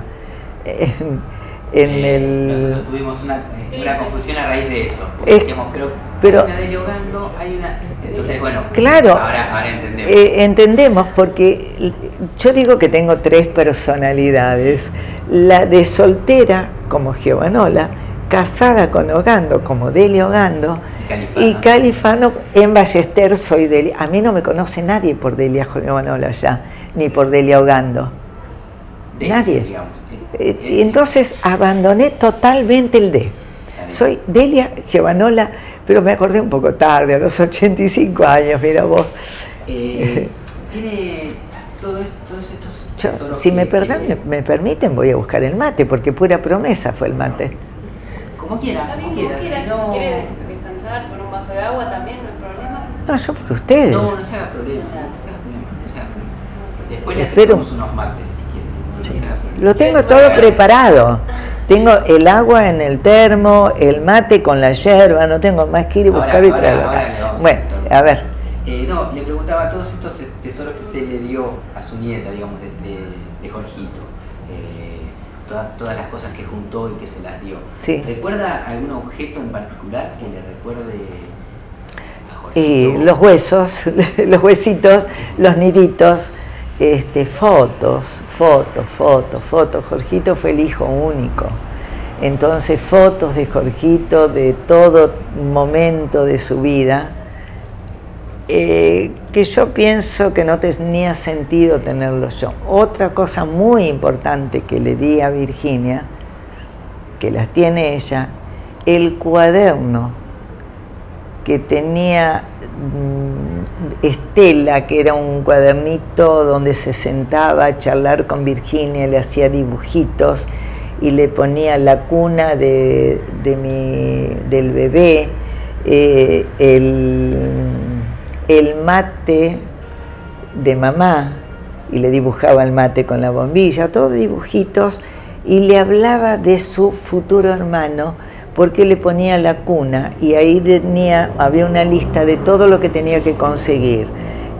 Nosotros tuvimos una confusión a raíz de eso, porque decíamos, pero hay una Delia Ogando, hay una... Entonces, bueno,
claro,
ahora entendemos.
Entendemos, porque yo digo que tengo 3 personalidades. La de soltera, como Giovanola, casada con Ogando, como Delia Ogando, y Califano. En Ballester soy Delia. A mí no me conoce nadie por Delia Giovanola ya, ni por Delia Ogando. Nadie. Digamos. Entonces abandoné totalmente el D. Soy Delia Giovanola, pero me acordé un poco tarde, a los 85 años, mira vos.
Tiene todos estos...
Si me permiten, voy a buscar el mate, porque pura promesa fue el mate.
Como quiera,
Si quiere descansar con un vaso de agua también, no hay problema.
No, yo por ustedes.
No se haga problema, Después le hacemos unos mates si quieren.
Sí. Lo tengo todo preparado. Tengo el agua en el termo, el mate con la yerba, no tengo más que ir y buscarlo y traerlo acá. Bueno, a ver.
No, le preguntaba todos estos tesoros que usted le dio a su nieta, digamos, de Jorgito. Todas las cosas que juntó y que se las dio.
Sí.
¿Recuerda algún objeto en particular que le recuerde a Jorgito?
Los huesos, los huesitos, los niditos, fotos. Jorgito fue el hijo único. Entonces, fotos de Jorgito de todo momento de su vida, que yo pienso que no tenía sentido tenerlos yo. Otra cosa muy importante que le di a Virginia, que las tiene ella, el cuaderno que tenía Estela, que era un cuadernito donde se sentaba a charlar con Virginia, le hacía dibujitos y le ponía la cuna del bebé, el mate de mamá, y le dibujaba el mate con la bombilla, todos dibujitos, y le hablaba de su futuro hermano, porque le ponía la cuna, y ahí había una lista de todo lo que tenía que conseguir.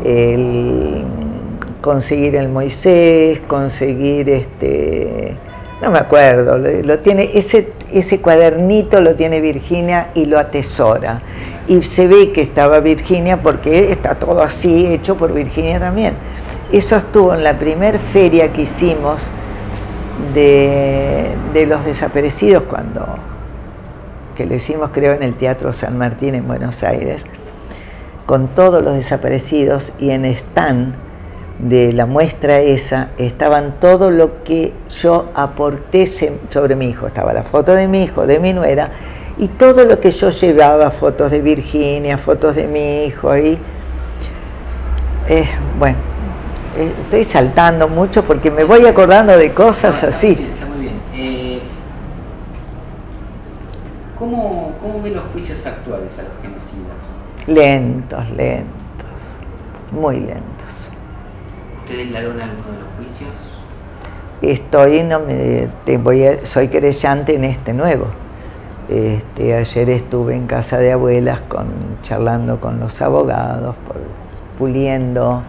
Conseguir el Moisés, conseguir no me acuerdo, lo tiene, ese cuadernito lo tiene Virginia y lo atesora. Y se ve que estaba Virginia porque está todo así, hecho por Virginia también. Eso estuvo en la primer feria que hicimos de los desaparecidos, que lo hicimos creo en el Teatro San Martín en Buenos Aires, con todos los desaparecidos, y en stand de la muestra esa estaban todo lo que yo aporté sobre mi hijo. Estaba la foto de mi hijo, de mi nuera, y todo lo que yo llevaba, fotos de Virginia, fotos de mi hijo, y bueno, estoy saltando mucho porque me voy acordando de cosas así.
Está muy bien. ¿Cómo ven los juicios actuales a los genocidas?
Lentos, muy lentos.
¿Usted declaró en alguno de los juicios?
Soy querellante en este nuevo. Ayer estuve en casa de abuelas charlando con los abogados, puliendo,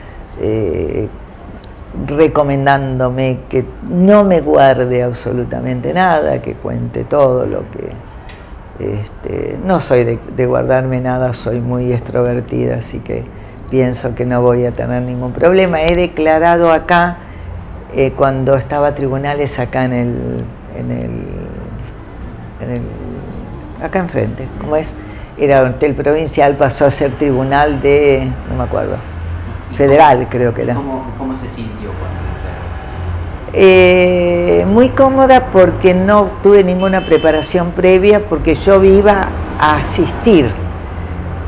recomendándome que no me guarde absolutamente nada, que cuente todo lo que... no soy de guardarme nada, soy muy extrovertida, así que pienso que no voy a tener ningún problema. He declarado acá, cuando estaba a tribunales acá acá enfrente, como era hotel provincial, pasó a ser tribunal no me acuerdo, federal creo que era.
¿Cómo se sintió cuando declaró?
Muy cómoda, porque no tuve ninguna preparación previa, porque yo iba a asistir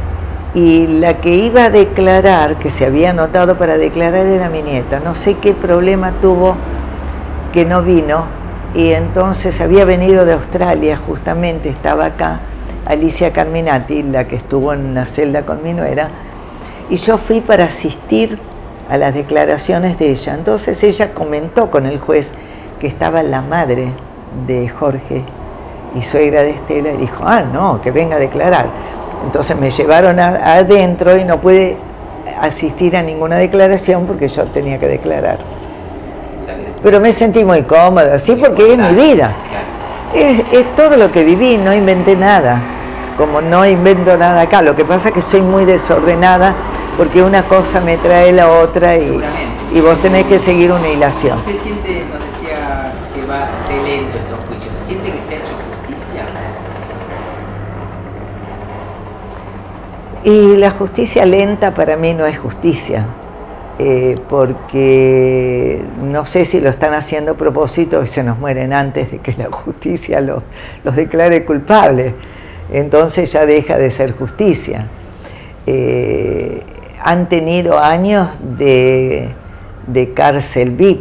y la que iba a declarar, que se había anotado para declarar, era mi nieta. No sé qué problema tuvo que no vino, y entonces había venido de Australia, justamente estaba acá, Alicia Carminati, la que estuvo en una celda con mi nuera, y yo fui para asistir a las declaraciones de ella. Entonces ella comentó con el juez que estaba la madre de Jorge y suegra de Estela, y dijo, ah, no, que venga a declarar. Entonces me llevaron adentro y no pude asistir a ninguna declaración porque yo tenía que declarar. Pero me sentí muy cómoda, sí, porque es mi vida. Es todo lo que viví, no inventé nada. Como no invento nada acá, lo que pasa es que soy muy desordenada porque una cosa me trae la otra y vos tenés que seguir una hilación.
¿Usted siente, nos decía que va de lento estos juicios, siente que se ha hecho justicia?
Y la justicia lenta para mí no es justicia, porque no sé si lo están haciendo a propósito y se nos mueren antes de que la justicia los declare culpables. Entonces ya deja de ser justicia. Han tenido años de cárcel VIP,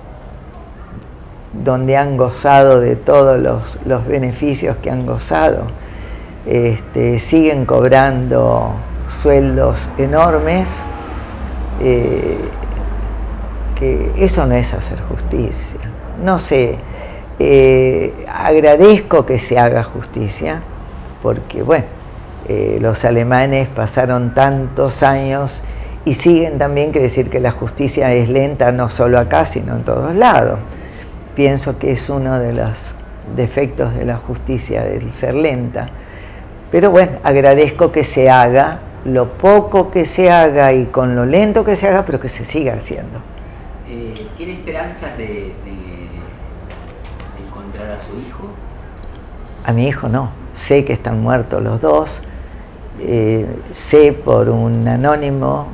donde han gozado de todos los beneficios que han gozado. Siguen cobrando sueldos enormes, que eso no es hacer justicia. No sé, agradezco que se haga justicia, porque bueno, los alemanes pasaron tantos años y siguen también, que decir que la justicia es lenta no solo acá, sino en todos lados. Pienso que es uno de los defectos de la justicia, el ser lenta. Pero bueno, agradezco que se haga, lo poco que se haga y con lo lento que se haga, pero que se siga haciendo.
¿Tiene esperanzas de encontrar a su hijo?
A mi hijo no, sé que están muertos los dos, sé por un anónimo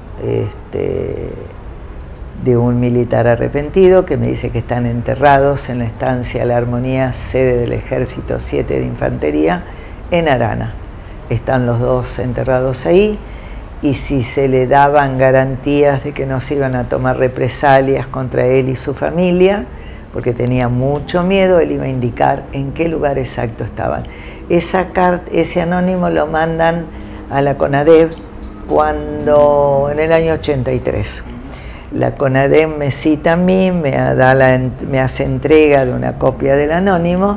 de un militar arrepentido que me dice que están enterrados en la estancia La Armonía, sede del Ejército 7 de Infantería, en Arana. Están los dos enterrados ahí, y si se le daban garantías de que no se iban a tomar represalias contra él y su familia, porque tenía mucho miedo, él iba a indicar en qué lugar exacto estaban. Ese anónimo lo mandan a la CONADEV en el año 83. La CONADEV me cita a mí, me hace entrega de una copia del anónimo.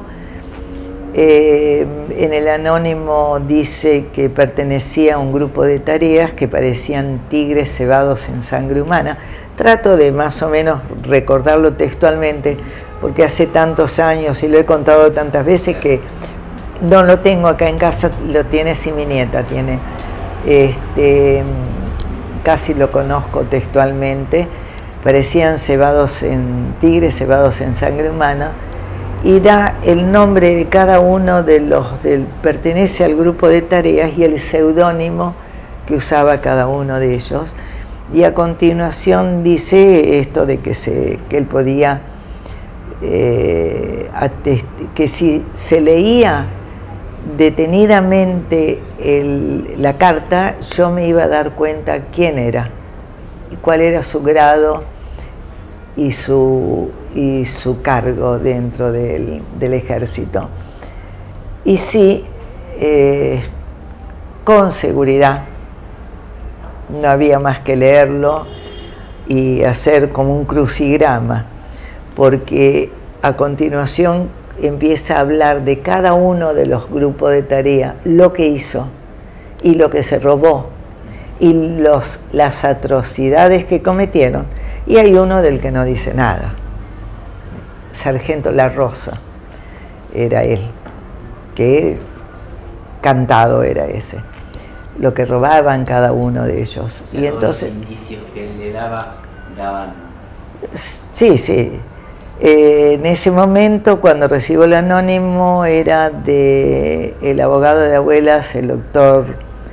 En el anónimo dice que pertenecía a un grupo de tareas que parecían tigres cebados en sangre humana. Trato de más o menos recordarlo textualmente, porque hace tantos años y lo he contado tantas veces que no lo tengo acá en casa, lo tiene si mi nieta tiene. Casi lo conozco textualmente. Parecían tigres cebados en sangre humana, y da el nombre de cada uno pertenece al grupo de tareas y el seudónimo que usaba cada uno de ellos. Y a continuación dice esto de que él podía, que si se leía detenidamente la carta, yo me iba a dar cuenta quién era y cuál era su grado y su cargo dentro del ejército. Y sí, con seguridad, no había más que leerlo y hacer como un crucigrama, porque a continuación empieza a hablar de cada uno de los grupos de tarea, lo que hizo y lo que se robó y las atrocidades que cometieron. Y hay uno del que no dice nada. Sargento La Rosa era él, que cantado era ese, lo que robaban cada uno de ellos.
O sea, y entonces los indicios que él le daban.
Sí, sí. En ese momento, cuando recibo el anónimo, era el abogado de abuelas, el doctor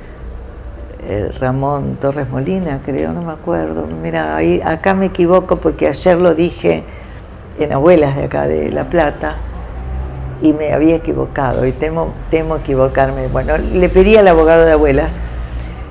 Ramón Torres Molina, creo, no me acuerdo. Mira, acá me equivoco porque ayer lo dije en abuelas de acá de La Plata y me había equivocado y temo equivocarme. Bueno, le pedí al abogado de abuelas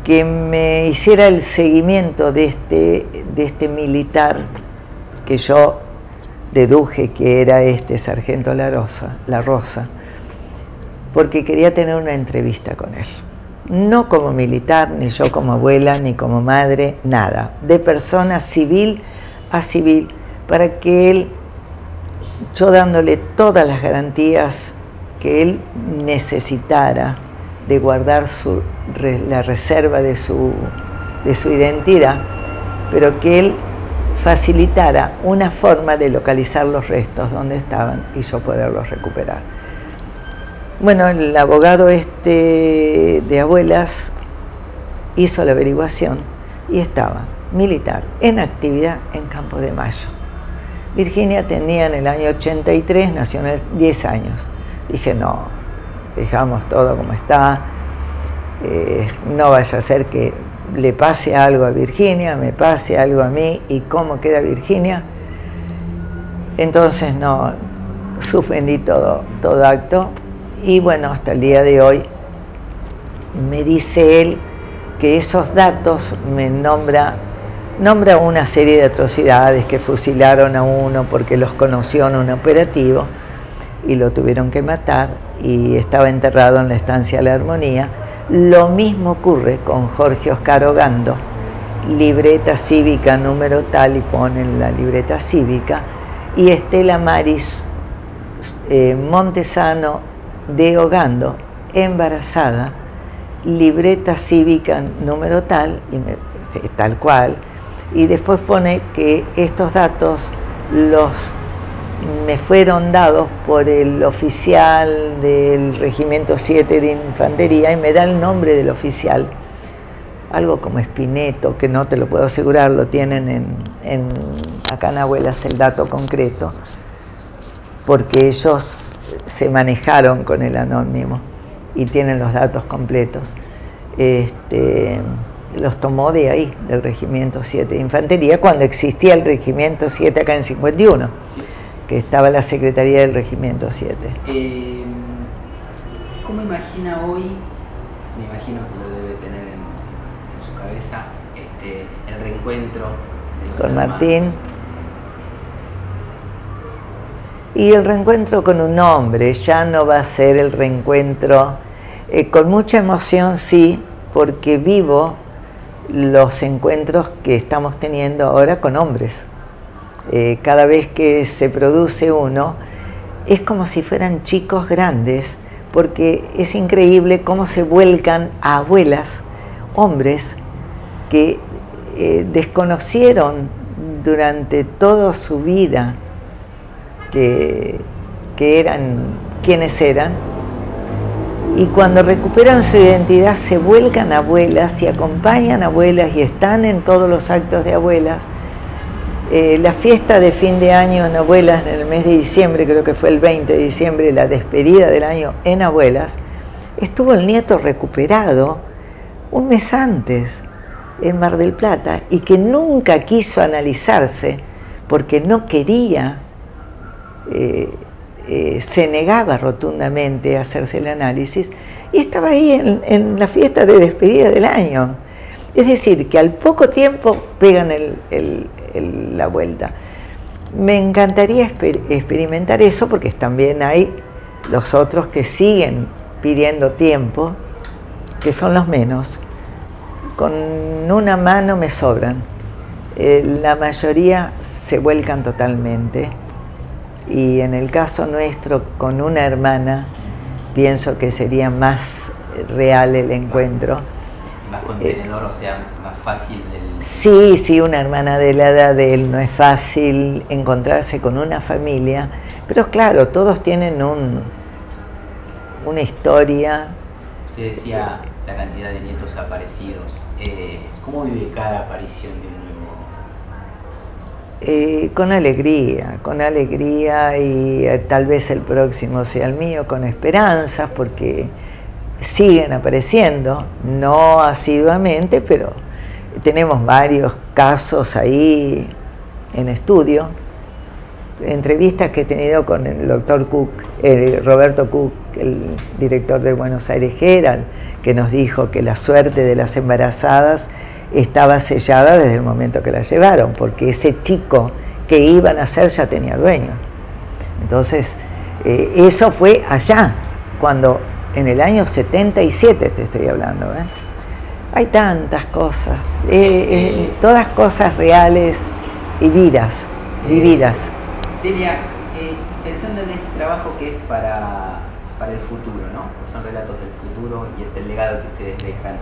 que me hiciera el seguimiento de este militar, que yo deduje que era este sargento La Rosa, porque quería tener una entrevista con él. No como militar, ni yo como abuela, ni como madre, nada. De persona civil a civil, para que él, yo dándole todas las garantías que él necesitara de guardar la reserva de su identidad, pero que él facilitara una forma de localizar los restos donde estaban y yo poderlos recuperar. Bueno, el abogado de abuelas hizo la averiguación y estaba militar en actividad en Campo de Mayo. Virginia tenía en el año 83, nació en 10 años. Dije, no, dejamos todo como está, no vaya a ser que le pase algo a Virginia, me pase algo a mí, y cómo queda Virginia. Entonces no, suspendí todo acto, y bueno, hasta el día de hoy me dice él que esos datos me nombra una serie de atrocidades, que fusilaron a uno porque los conoció en un operativo y lo tuvieron que matar, y estaba enterrado en la estancia La Armonía. Lo mismo ocurre con Jorge Oscar Ogando, libreta cívica número tal, y ponen la libreta cívica, y Estela Maris Montesano de Ogando, embarazada, libreta cívica número tal, tal cual, y después pone que estos datos me fueron dados por el oficial del Regimiento 7 de Infantería, y me da el nombre del oficial, algo como Espineto, que no te lo puedo asegurar, lo tienen acá en Abuelas el dato concreto, porque ellos se manejaron con el anónimo y tienen los datos completos. Los tomó de ahí, del Regimiento 7 de Infantería, cuando existía el Regimiento 7 acá en 51, que estaba la Secretaría del Regimiento 7.
¿Cómo imagina hoy, me imagino que lo debe tener en su cabeza, el reencuentro de los
con
hermanos?
Martín? Y el reencuentro con un hombre, ya no va a ser el reencuentro, con mucha emoción sí, porque vivo los encuentros que estamos teniendo ahora con hombres. Cada vez que se produce uno, es como si fueran chicos grandes, porque es increíble cómo se vuelcan a abuelas, hombres que desconocieron durante toda su vida que eran quienes eran, y cuando recuperan su identidad se vuelcan a abuelas y acompañan a abuelas y están en todos los actos de abuelas. La fiesta de fin de año en Abuelas en el mes de diciembre, creo que fue el 20 de diciembre, la despedida del año en Abuelas, estuvo el nieto recuperado un mes antes en Mar del Plata, y que nunca quiso analizarse porque no quería, se negaba rotundamente a hacerse el análisis, y estaba ahí en la fiesta de despedida del año. Es decir, que al poco tiempo pegan la vuelta. Me encantaría experimentar eso, porque también hay los otros que siguen pidiendo tiempo, que son los menos. Con una mano me sobran. La mayoría se vuelcan totalmente. Y en el caso nuestro, con una hermana, pienso que sería más real el encuentro.
Más contenedor, o sea, más fácil.
Sí, una hermana de la edad de él, no es fácil encontrarse con una familia, pero claro, todos tienen una historia.
Usted decía la cantidad de nietos aparecidos. ¿Cómo vive cada aparición de un nuevo?
Con alegría, y tal vez el próximo sea el mío, con esperanzas, porque siguen apareciendo, no asiduamente, pero tenemos varios casos ahí en estudio, entrevistas que he tenido con el doctor Cook, Roberto Cook, el director del Buenos Aires Herald, que nos dijo que la suerte de las embarazadas estaba sellada desde el momento que la llevaron, porque ese chico que iba a nacer ya tenía dueño. Entonces, eso fue allá, cuando en el año 77 te estoy hablando. Hay tantas cosas, todas cosas reales y vividas.
Delia, pensando en este trabajo que es para el futuro, ¿no? Son relatos del futuro y es el legado que ustedes dejan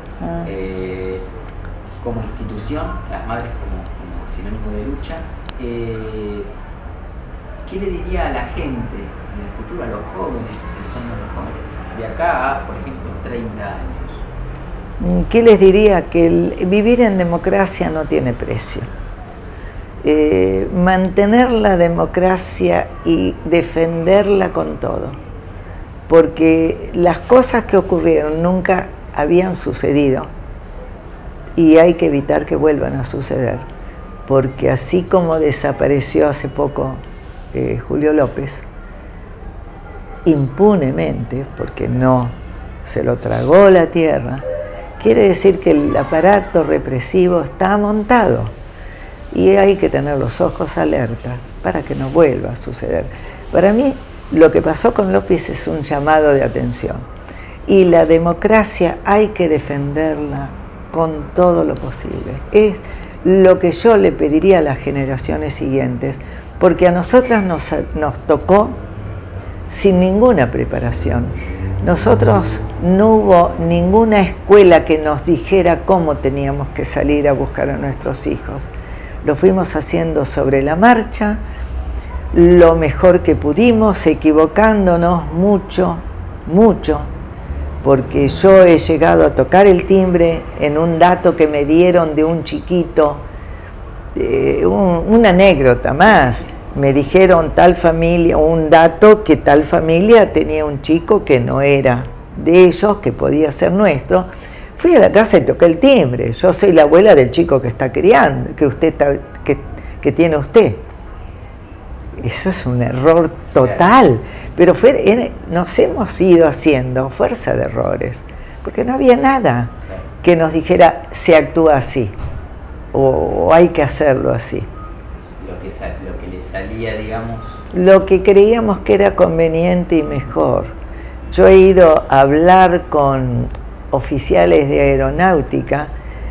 como institución, las madres como sinónimo de lucha. ¿Qué le diría a la gente en el futuro, a los jóvenes, pensando en los jóvenes, de acá a, por ejemplo, 30 años?
¿Qué les diría? Que el vivir en democracia no tiene precio. Mantener la democracia y defenderla con todo, porque las cosas que ocurrieron nunca habían sucedido y hay que evitar que vuelvan a suceder, porque así como desapareció hace poco Julio López, impunemente, porque no se lo tragó la tierra, quiere decir que el aparato represivo está montado y hay que tener los ojos alertas para que no vuelva a suceder. Para mí, lo que pasó con López es un llamado de atención y la democracia hay que defenderla con todo lo posible. Es lo que yo le pediría a las generaciones siguientes, porque a nosotras nos tocó sin ninguna preparación. Nosotros no hubo ninguna escuela que nos dijera cómo teníamos que salir a buscar a nuestros hijos. Lo fuimos haciendo sobre la marcha, lo mejor que pudimos, equivocándonos mucho, porque yo he llegado a tocar el timbre en un dato que me dieron de un chiquito, una anécdota más. Me dijeron tal familia, un dato que tal familia tenía un chico que no era de ellos, que podía ser nuestro. Fui a la casa y toqué el timbre. Yo soy la abuela del chico que está criando, que tiene usted. Eso es un error total. Pero nos hemos ido haciendo fuerza de errores, porque no había nada que nos dijera se actúa así o hay que hacerlo así.
Lo que le salía, digamos.
Lo que creíamos que era conveniente y mejor. Yo he ido a hablar con oficiales de aeronáutica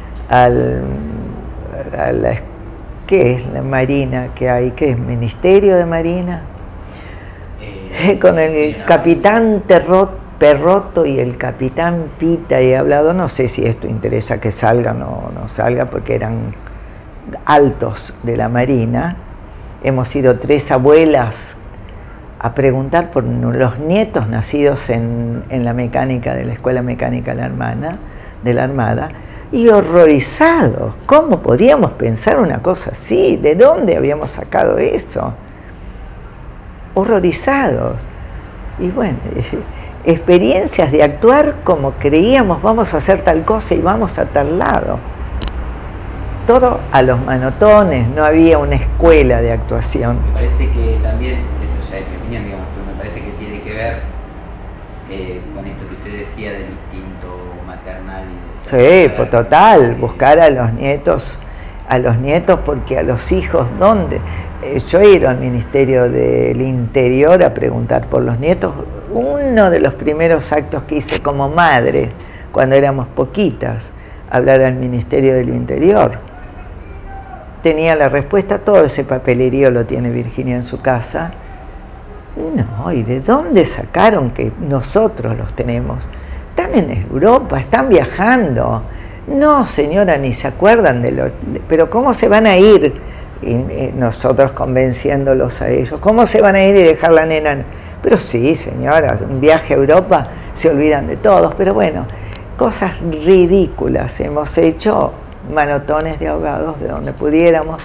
¿qué es la Marina que hay? ¿Qué es? ¿Ministerio de Marina? Con el capitán Perroto y el capitán Pita he hablado, no sé si esto interesa que salga o no salga, porque eran altos de la Marina. Hemos ido 3 abuelas a preguntar por los nietos nacidos en la mecánica, de la Escuela Mecánica de la Armada, y horrorizados. ¿Cómo podíamos pensar una cosa así? ¿De dónde habíamos sacado eso? Horrorizados. Y bueno, experiencias de actuar como creíamos, vamos a hacer tal cosa y vamos a tal lado. Todo a los manotones, no había una escuela de actuación.
Me parece que también, esto ya es mi opinión, digamos, pero me parece que tiene que ver con esto que usted decía del instinto maternal.
Sí, pues total, buscar a los nietos, porque a los hijos, ¿dónde? Yo he ido al Ministerio del Interior a preguntar por los nietos. Uno de los primeros actos que hice como madre, cuando éramos poquitas, hablar al Ministerio del Interior. Tenía la respuesta, todo ese papelerío lo tiene Virginia en su casa. No, ¿y de dónde sacaron que nosotros los tenemos? Están en Europa, están viajando. No, señora, ni se acuerdan de lo... Pero ¿cómo se van a ir? Y nosotros convenciéndolos a ellos. ¿Cómo se van a ir y dejar la nena? Pero sí, señora, un viaje a Europa, se olvidan de todos. Pero bueno, cosas ridículas hemos hecho, manotones de ahogados de donde pudiéramos.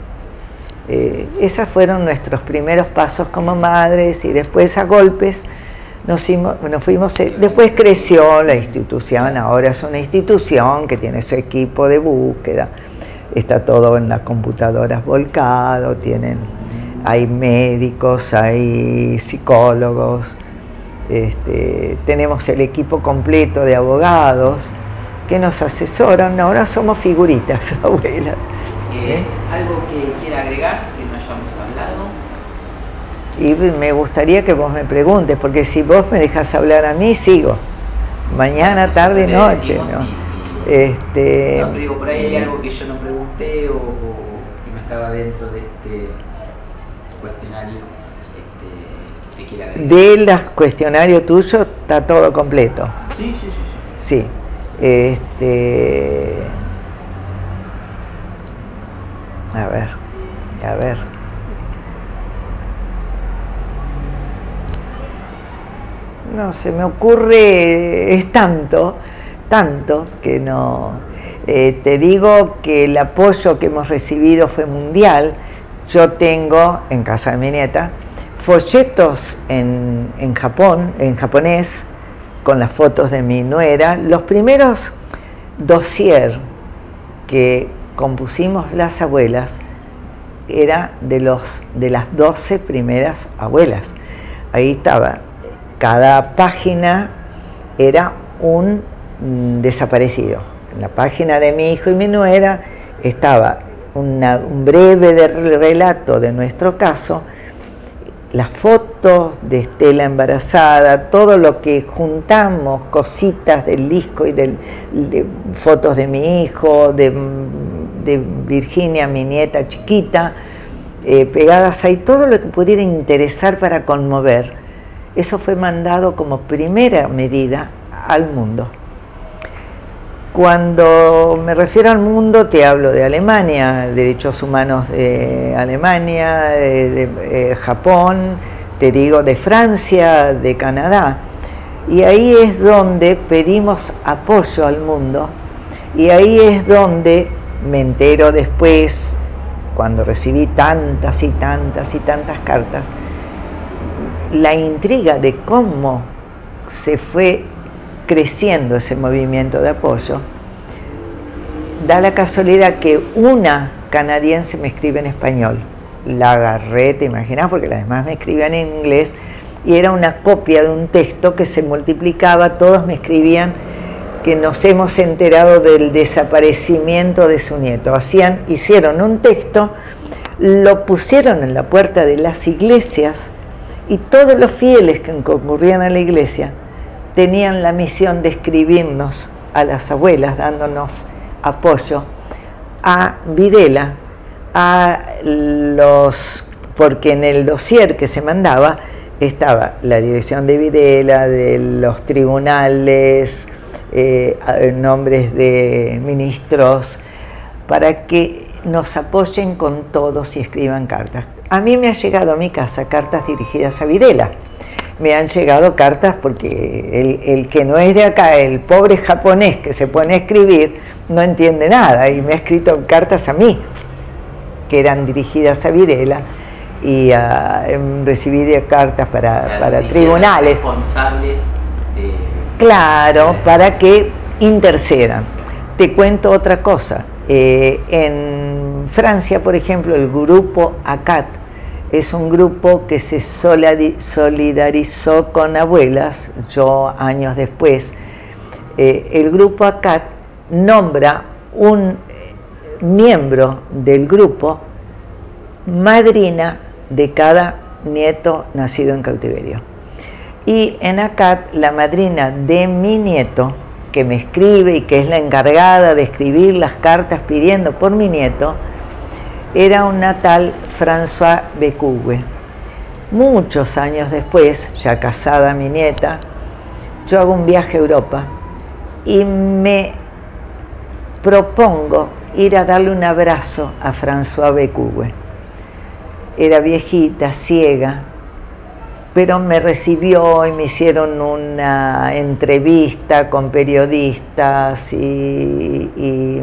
Esos fueron nuestros primeros pasos como madres, y después a golpes nos fuimos. Después creció la institución, ahora es una institución que tiene su equipo de búsqueda, está todo en las computadoras volcado, tienen hay médicos, hay psicólogos, tenemos el equipo completo de abogados que nos asesoran. Ahora somos figuritas, abuelas.
¿Algo que quiera agregar que no hayamos hablado?
Y me gustaría que vos me preguntes, porque si vos me dejas hablar a mí, sigo. Mañana, tarde, noche, ¿no?
No, pero digo, por ahí hay algo que yo no pregunté o que no estaba dentro de este cuestionario que quiera agregar.
Del cuestionario tuyo está todo completo.
Sí.
Sí. A ver. No, se me ocurre, es tanto que no. Te digo que el apoyo que hemos recibido fue mundial. Yo tengo, en casa de mi nieta, folletos en Japón, en japonés, con las fotos de mi nuera. Los primeros dossier que compusimos las abuelas era de las 12 primeras abuelas. Ahí estaba, cada página era un desaparecido. En la página de mi hijo y mi nuera estaba un breve relato de nuestro caso, las fotos de Estela embarazada, todo lo que juntamos, cositas del disco y de fotos de mi hijo, de Virginia, mi nieta chiquita, pegadas ahí, todo lo que pudiera interesar para conmover. Eso fue mandado como primera medida al mundo. Cuando me refiero al mundo, te hablo de Alemania, derechos humanos de Alemania, de Japón, te digo de Francia, de Canadá. Y ahí es donde pedimos apoyo al mundo, y ahí es donde me entero después, cuando recibí tantas y tantas y tantas cartas, la intriga de cómo se fue creciendo ese movimiento de apoyo. Da la casualidad que una canadiense me escribe en español. La agarré, te imaginas, porque las demás me escribían en inglés, y era una copia de un texto que se multiplicaba. Todos me escribían que nos hemos enterado del desaparecimiento de su nieto. Hicieron un texto, lo pusieron en la puerta de las iglesias, y todos los fieles que concurrían a la iglesia tenían la misión de escribirnos a las abuelas, dándonos apoyo a Videla, porque en el dossier que se mandaba estaba la dirección de Videla, de los tribunales, nombres de ministros, para que nos apoyen con todos y escriban cartas. A mí me ha llegado a mi casa cartas dirigidas a Videla. Me han llegado cartas porque el que no es de acá, el pobre japonés que se pone a escribir, no entiende nada, y me ha escrito cartas a mí, que eran dirigidas a Videla, y recibí cartas para tribunales.
Responsables de...
Claro, para que intercedan. Te cuento otra cosa. En Francia, por ejemplo, el grupo ACAT es un grupo que se solidarizó con abuelas. Yo, años después, el grupo ACAT nombra un miembro del grupo madrina de cada nieto nacido en cautiverio. Y en ACAT, la madrina de mi nieto, que me escribe y que es la encargada de escribir las cartas pidiendo por mi nieto, era una tal François Becougue. Muchos años después, ya casada mi nieta, yo hago un viaje a Europa y me propongo ir a darle un abrazo a François Becougue. Era viejita, ciega, pero me recibió y me hicieron una entrevista con periodistas y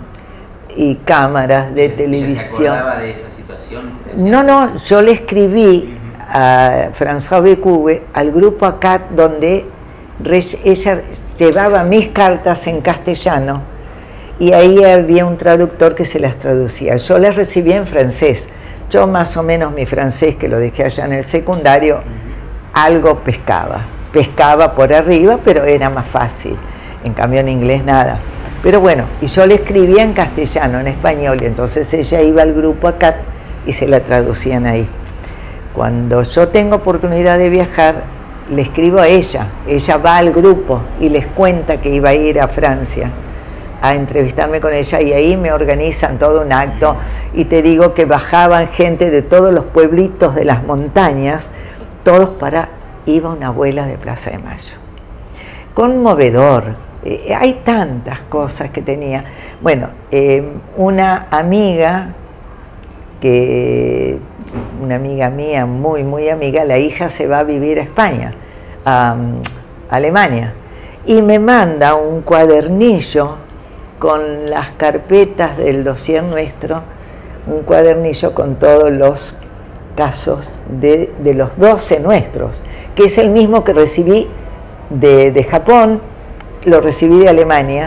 cámaras de televisión.
¿Se acordaba de esa situación?
No, yo le escribí a François Becougue, al grupo ACAT, donde ella llevaba mis cartas en castellano, y ahí había un traductor que se las traducía. Yo las recibí en francés. yo más o menos mi francés, que lo dejé allá en el secundario, algo pescaba por arriba, pero era más fácil. En cambio en inglés nada. Pero bueno, y yo le escribía en castellano, en español, y entonces ella iba al grupo ACAT y se la traducían ahí. Cuando yo tengo oportunidad de viajar, le escribo a ella va al grupo y les cuenta que iba a ir a Francia a entrevistarme con ella, y ahí me organizan todo un acto, y te digo que bajaban gente de todos los pueblitos de las montañas, todos iba una abuela de Plaza de Mayo. Conmovedor, hay tantas cosas que tenía. Bueno, una amiga mía, muy amiga, la hija se va a vivir a España, a Alemania, y me manda un cuadernillo con las carpetas del dossier nuestro, un cuadernillo con todos los casos de los 12 nuestros, que es el mismo que recibí de Japón, lo recibí de Alemania.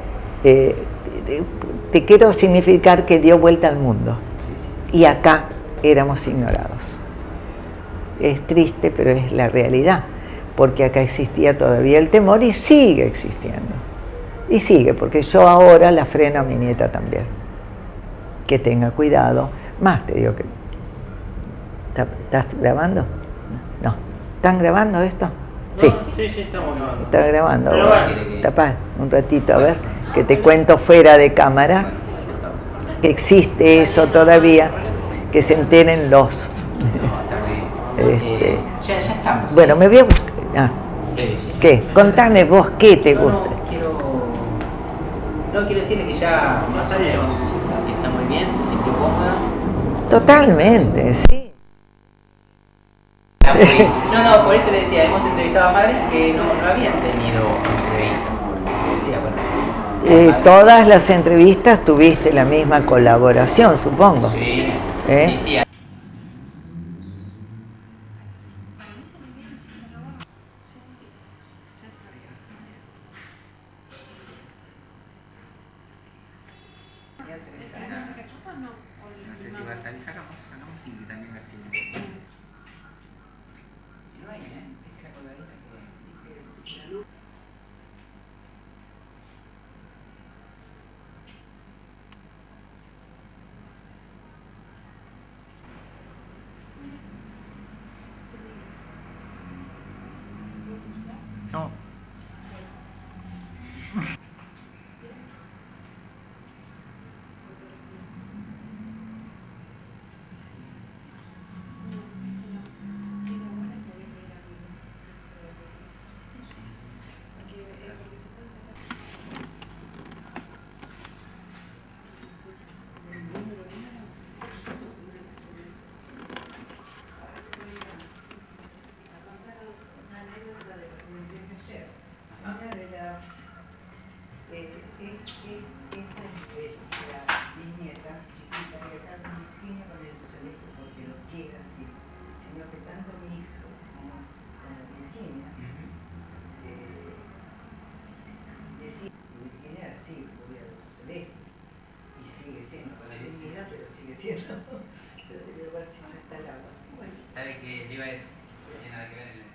Te quiero significar que dio vuelta al mundo, y acá éramos ignorados. Es triste, pero es la realidad, porque acá existía todavía el temor y sigue existiendo. Y sigue, porque yo ahora la freno a mi nieta también. Que tenga cuidado. Más te digo que... ¿Estás grabando? No. ¿Están grabando esto? Sí.
Sí, estamos grabando.
Está grabando.
Pero bueno.
Tapá un ratito, a ver, que te cuento fuera de cámara que existe eso todavía, que se enteren los...
Ya estamos.
Bueno, me voy a buscar... ¿Qué? Contame vos, ¿qué te gusta?
No, quiero decirle que ya más o menos está muy bien, se sintió cómoda.
Totalmente, sí.
No, por eso le decía, hemos entrevistado a madres que no habían tenido entrevistas.
Todas las entrevistas tuviste la misma colaboración, supongo.
Sí, sí. No sé si va a salir, sacamos y también la film. Si no hay, esta colgadita que...
No. Pero debe ver si ya está el agua.
¿Sabe que le iba a decir? No tiene nada que ver en el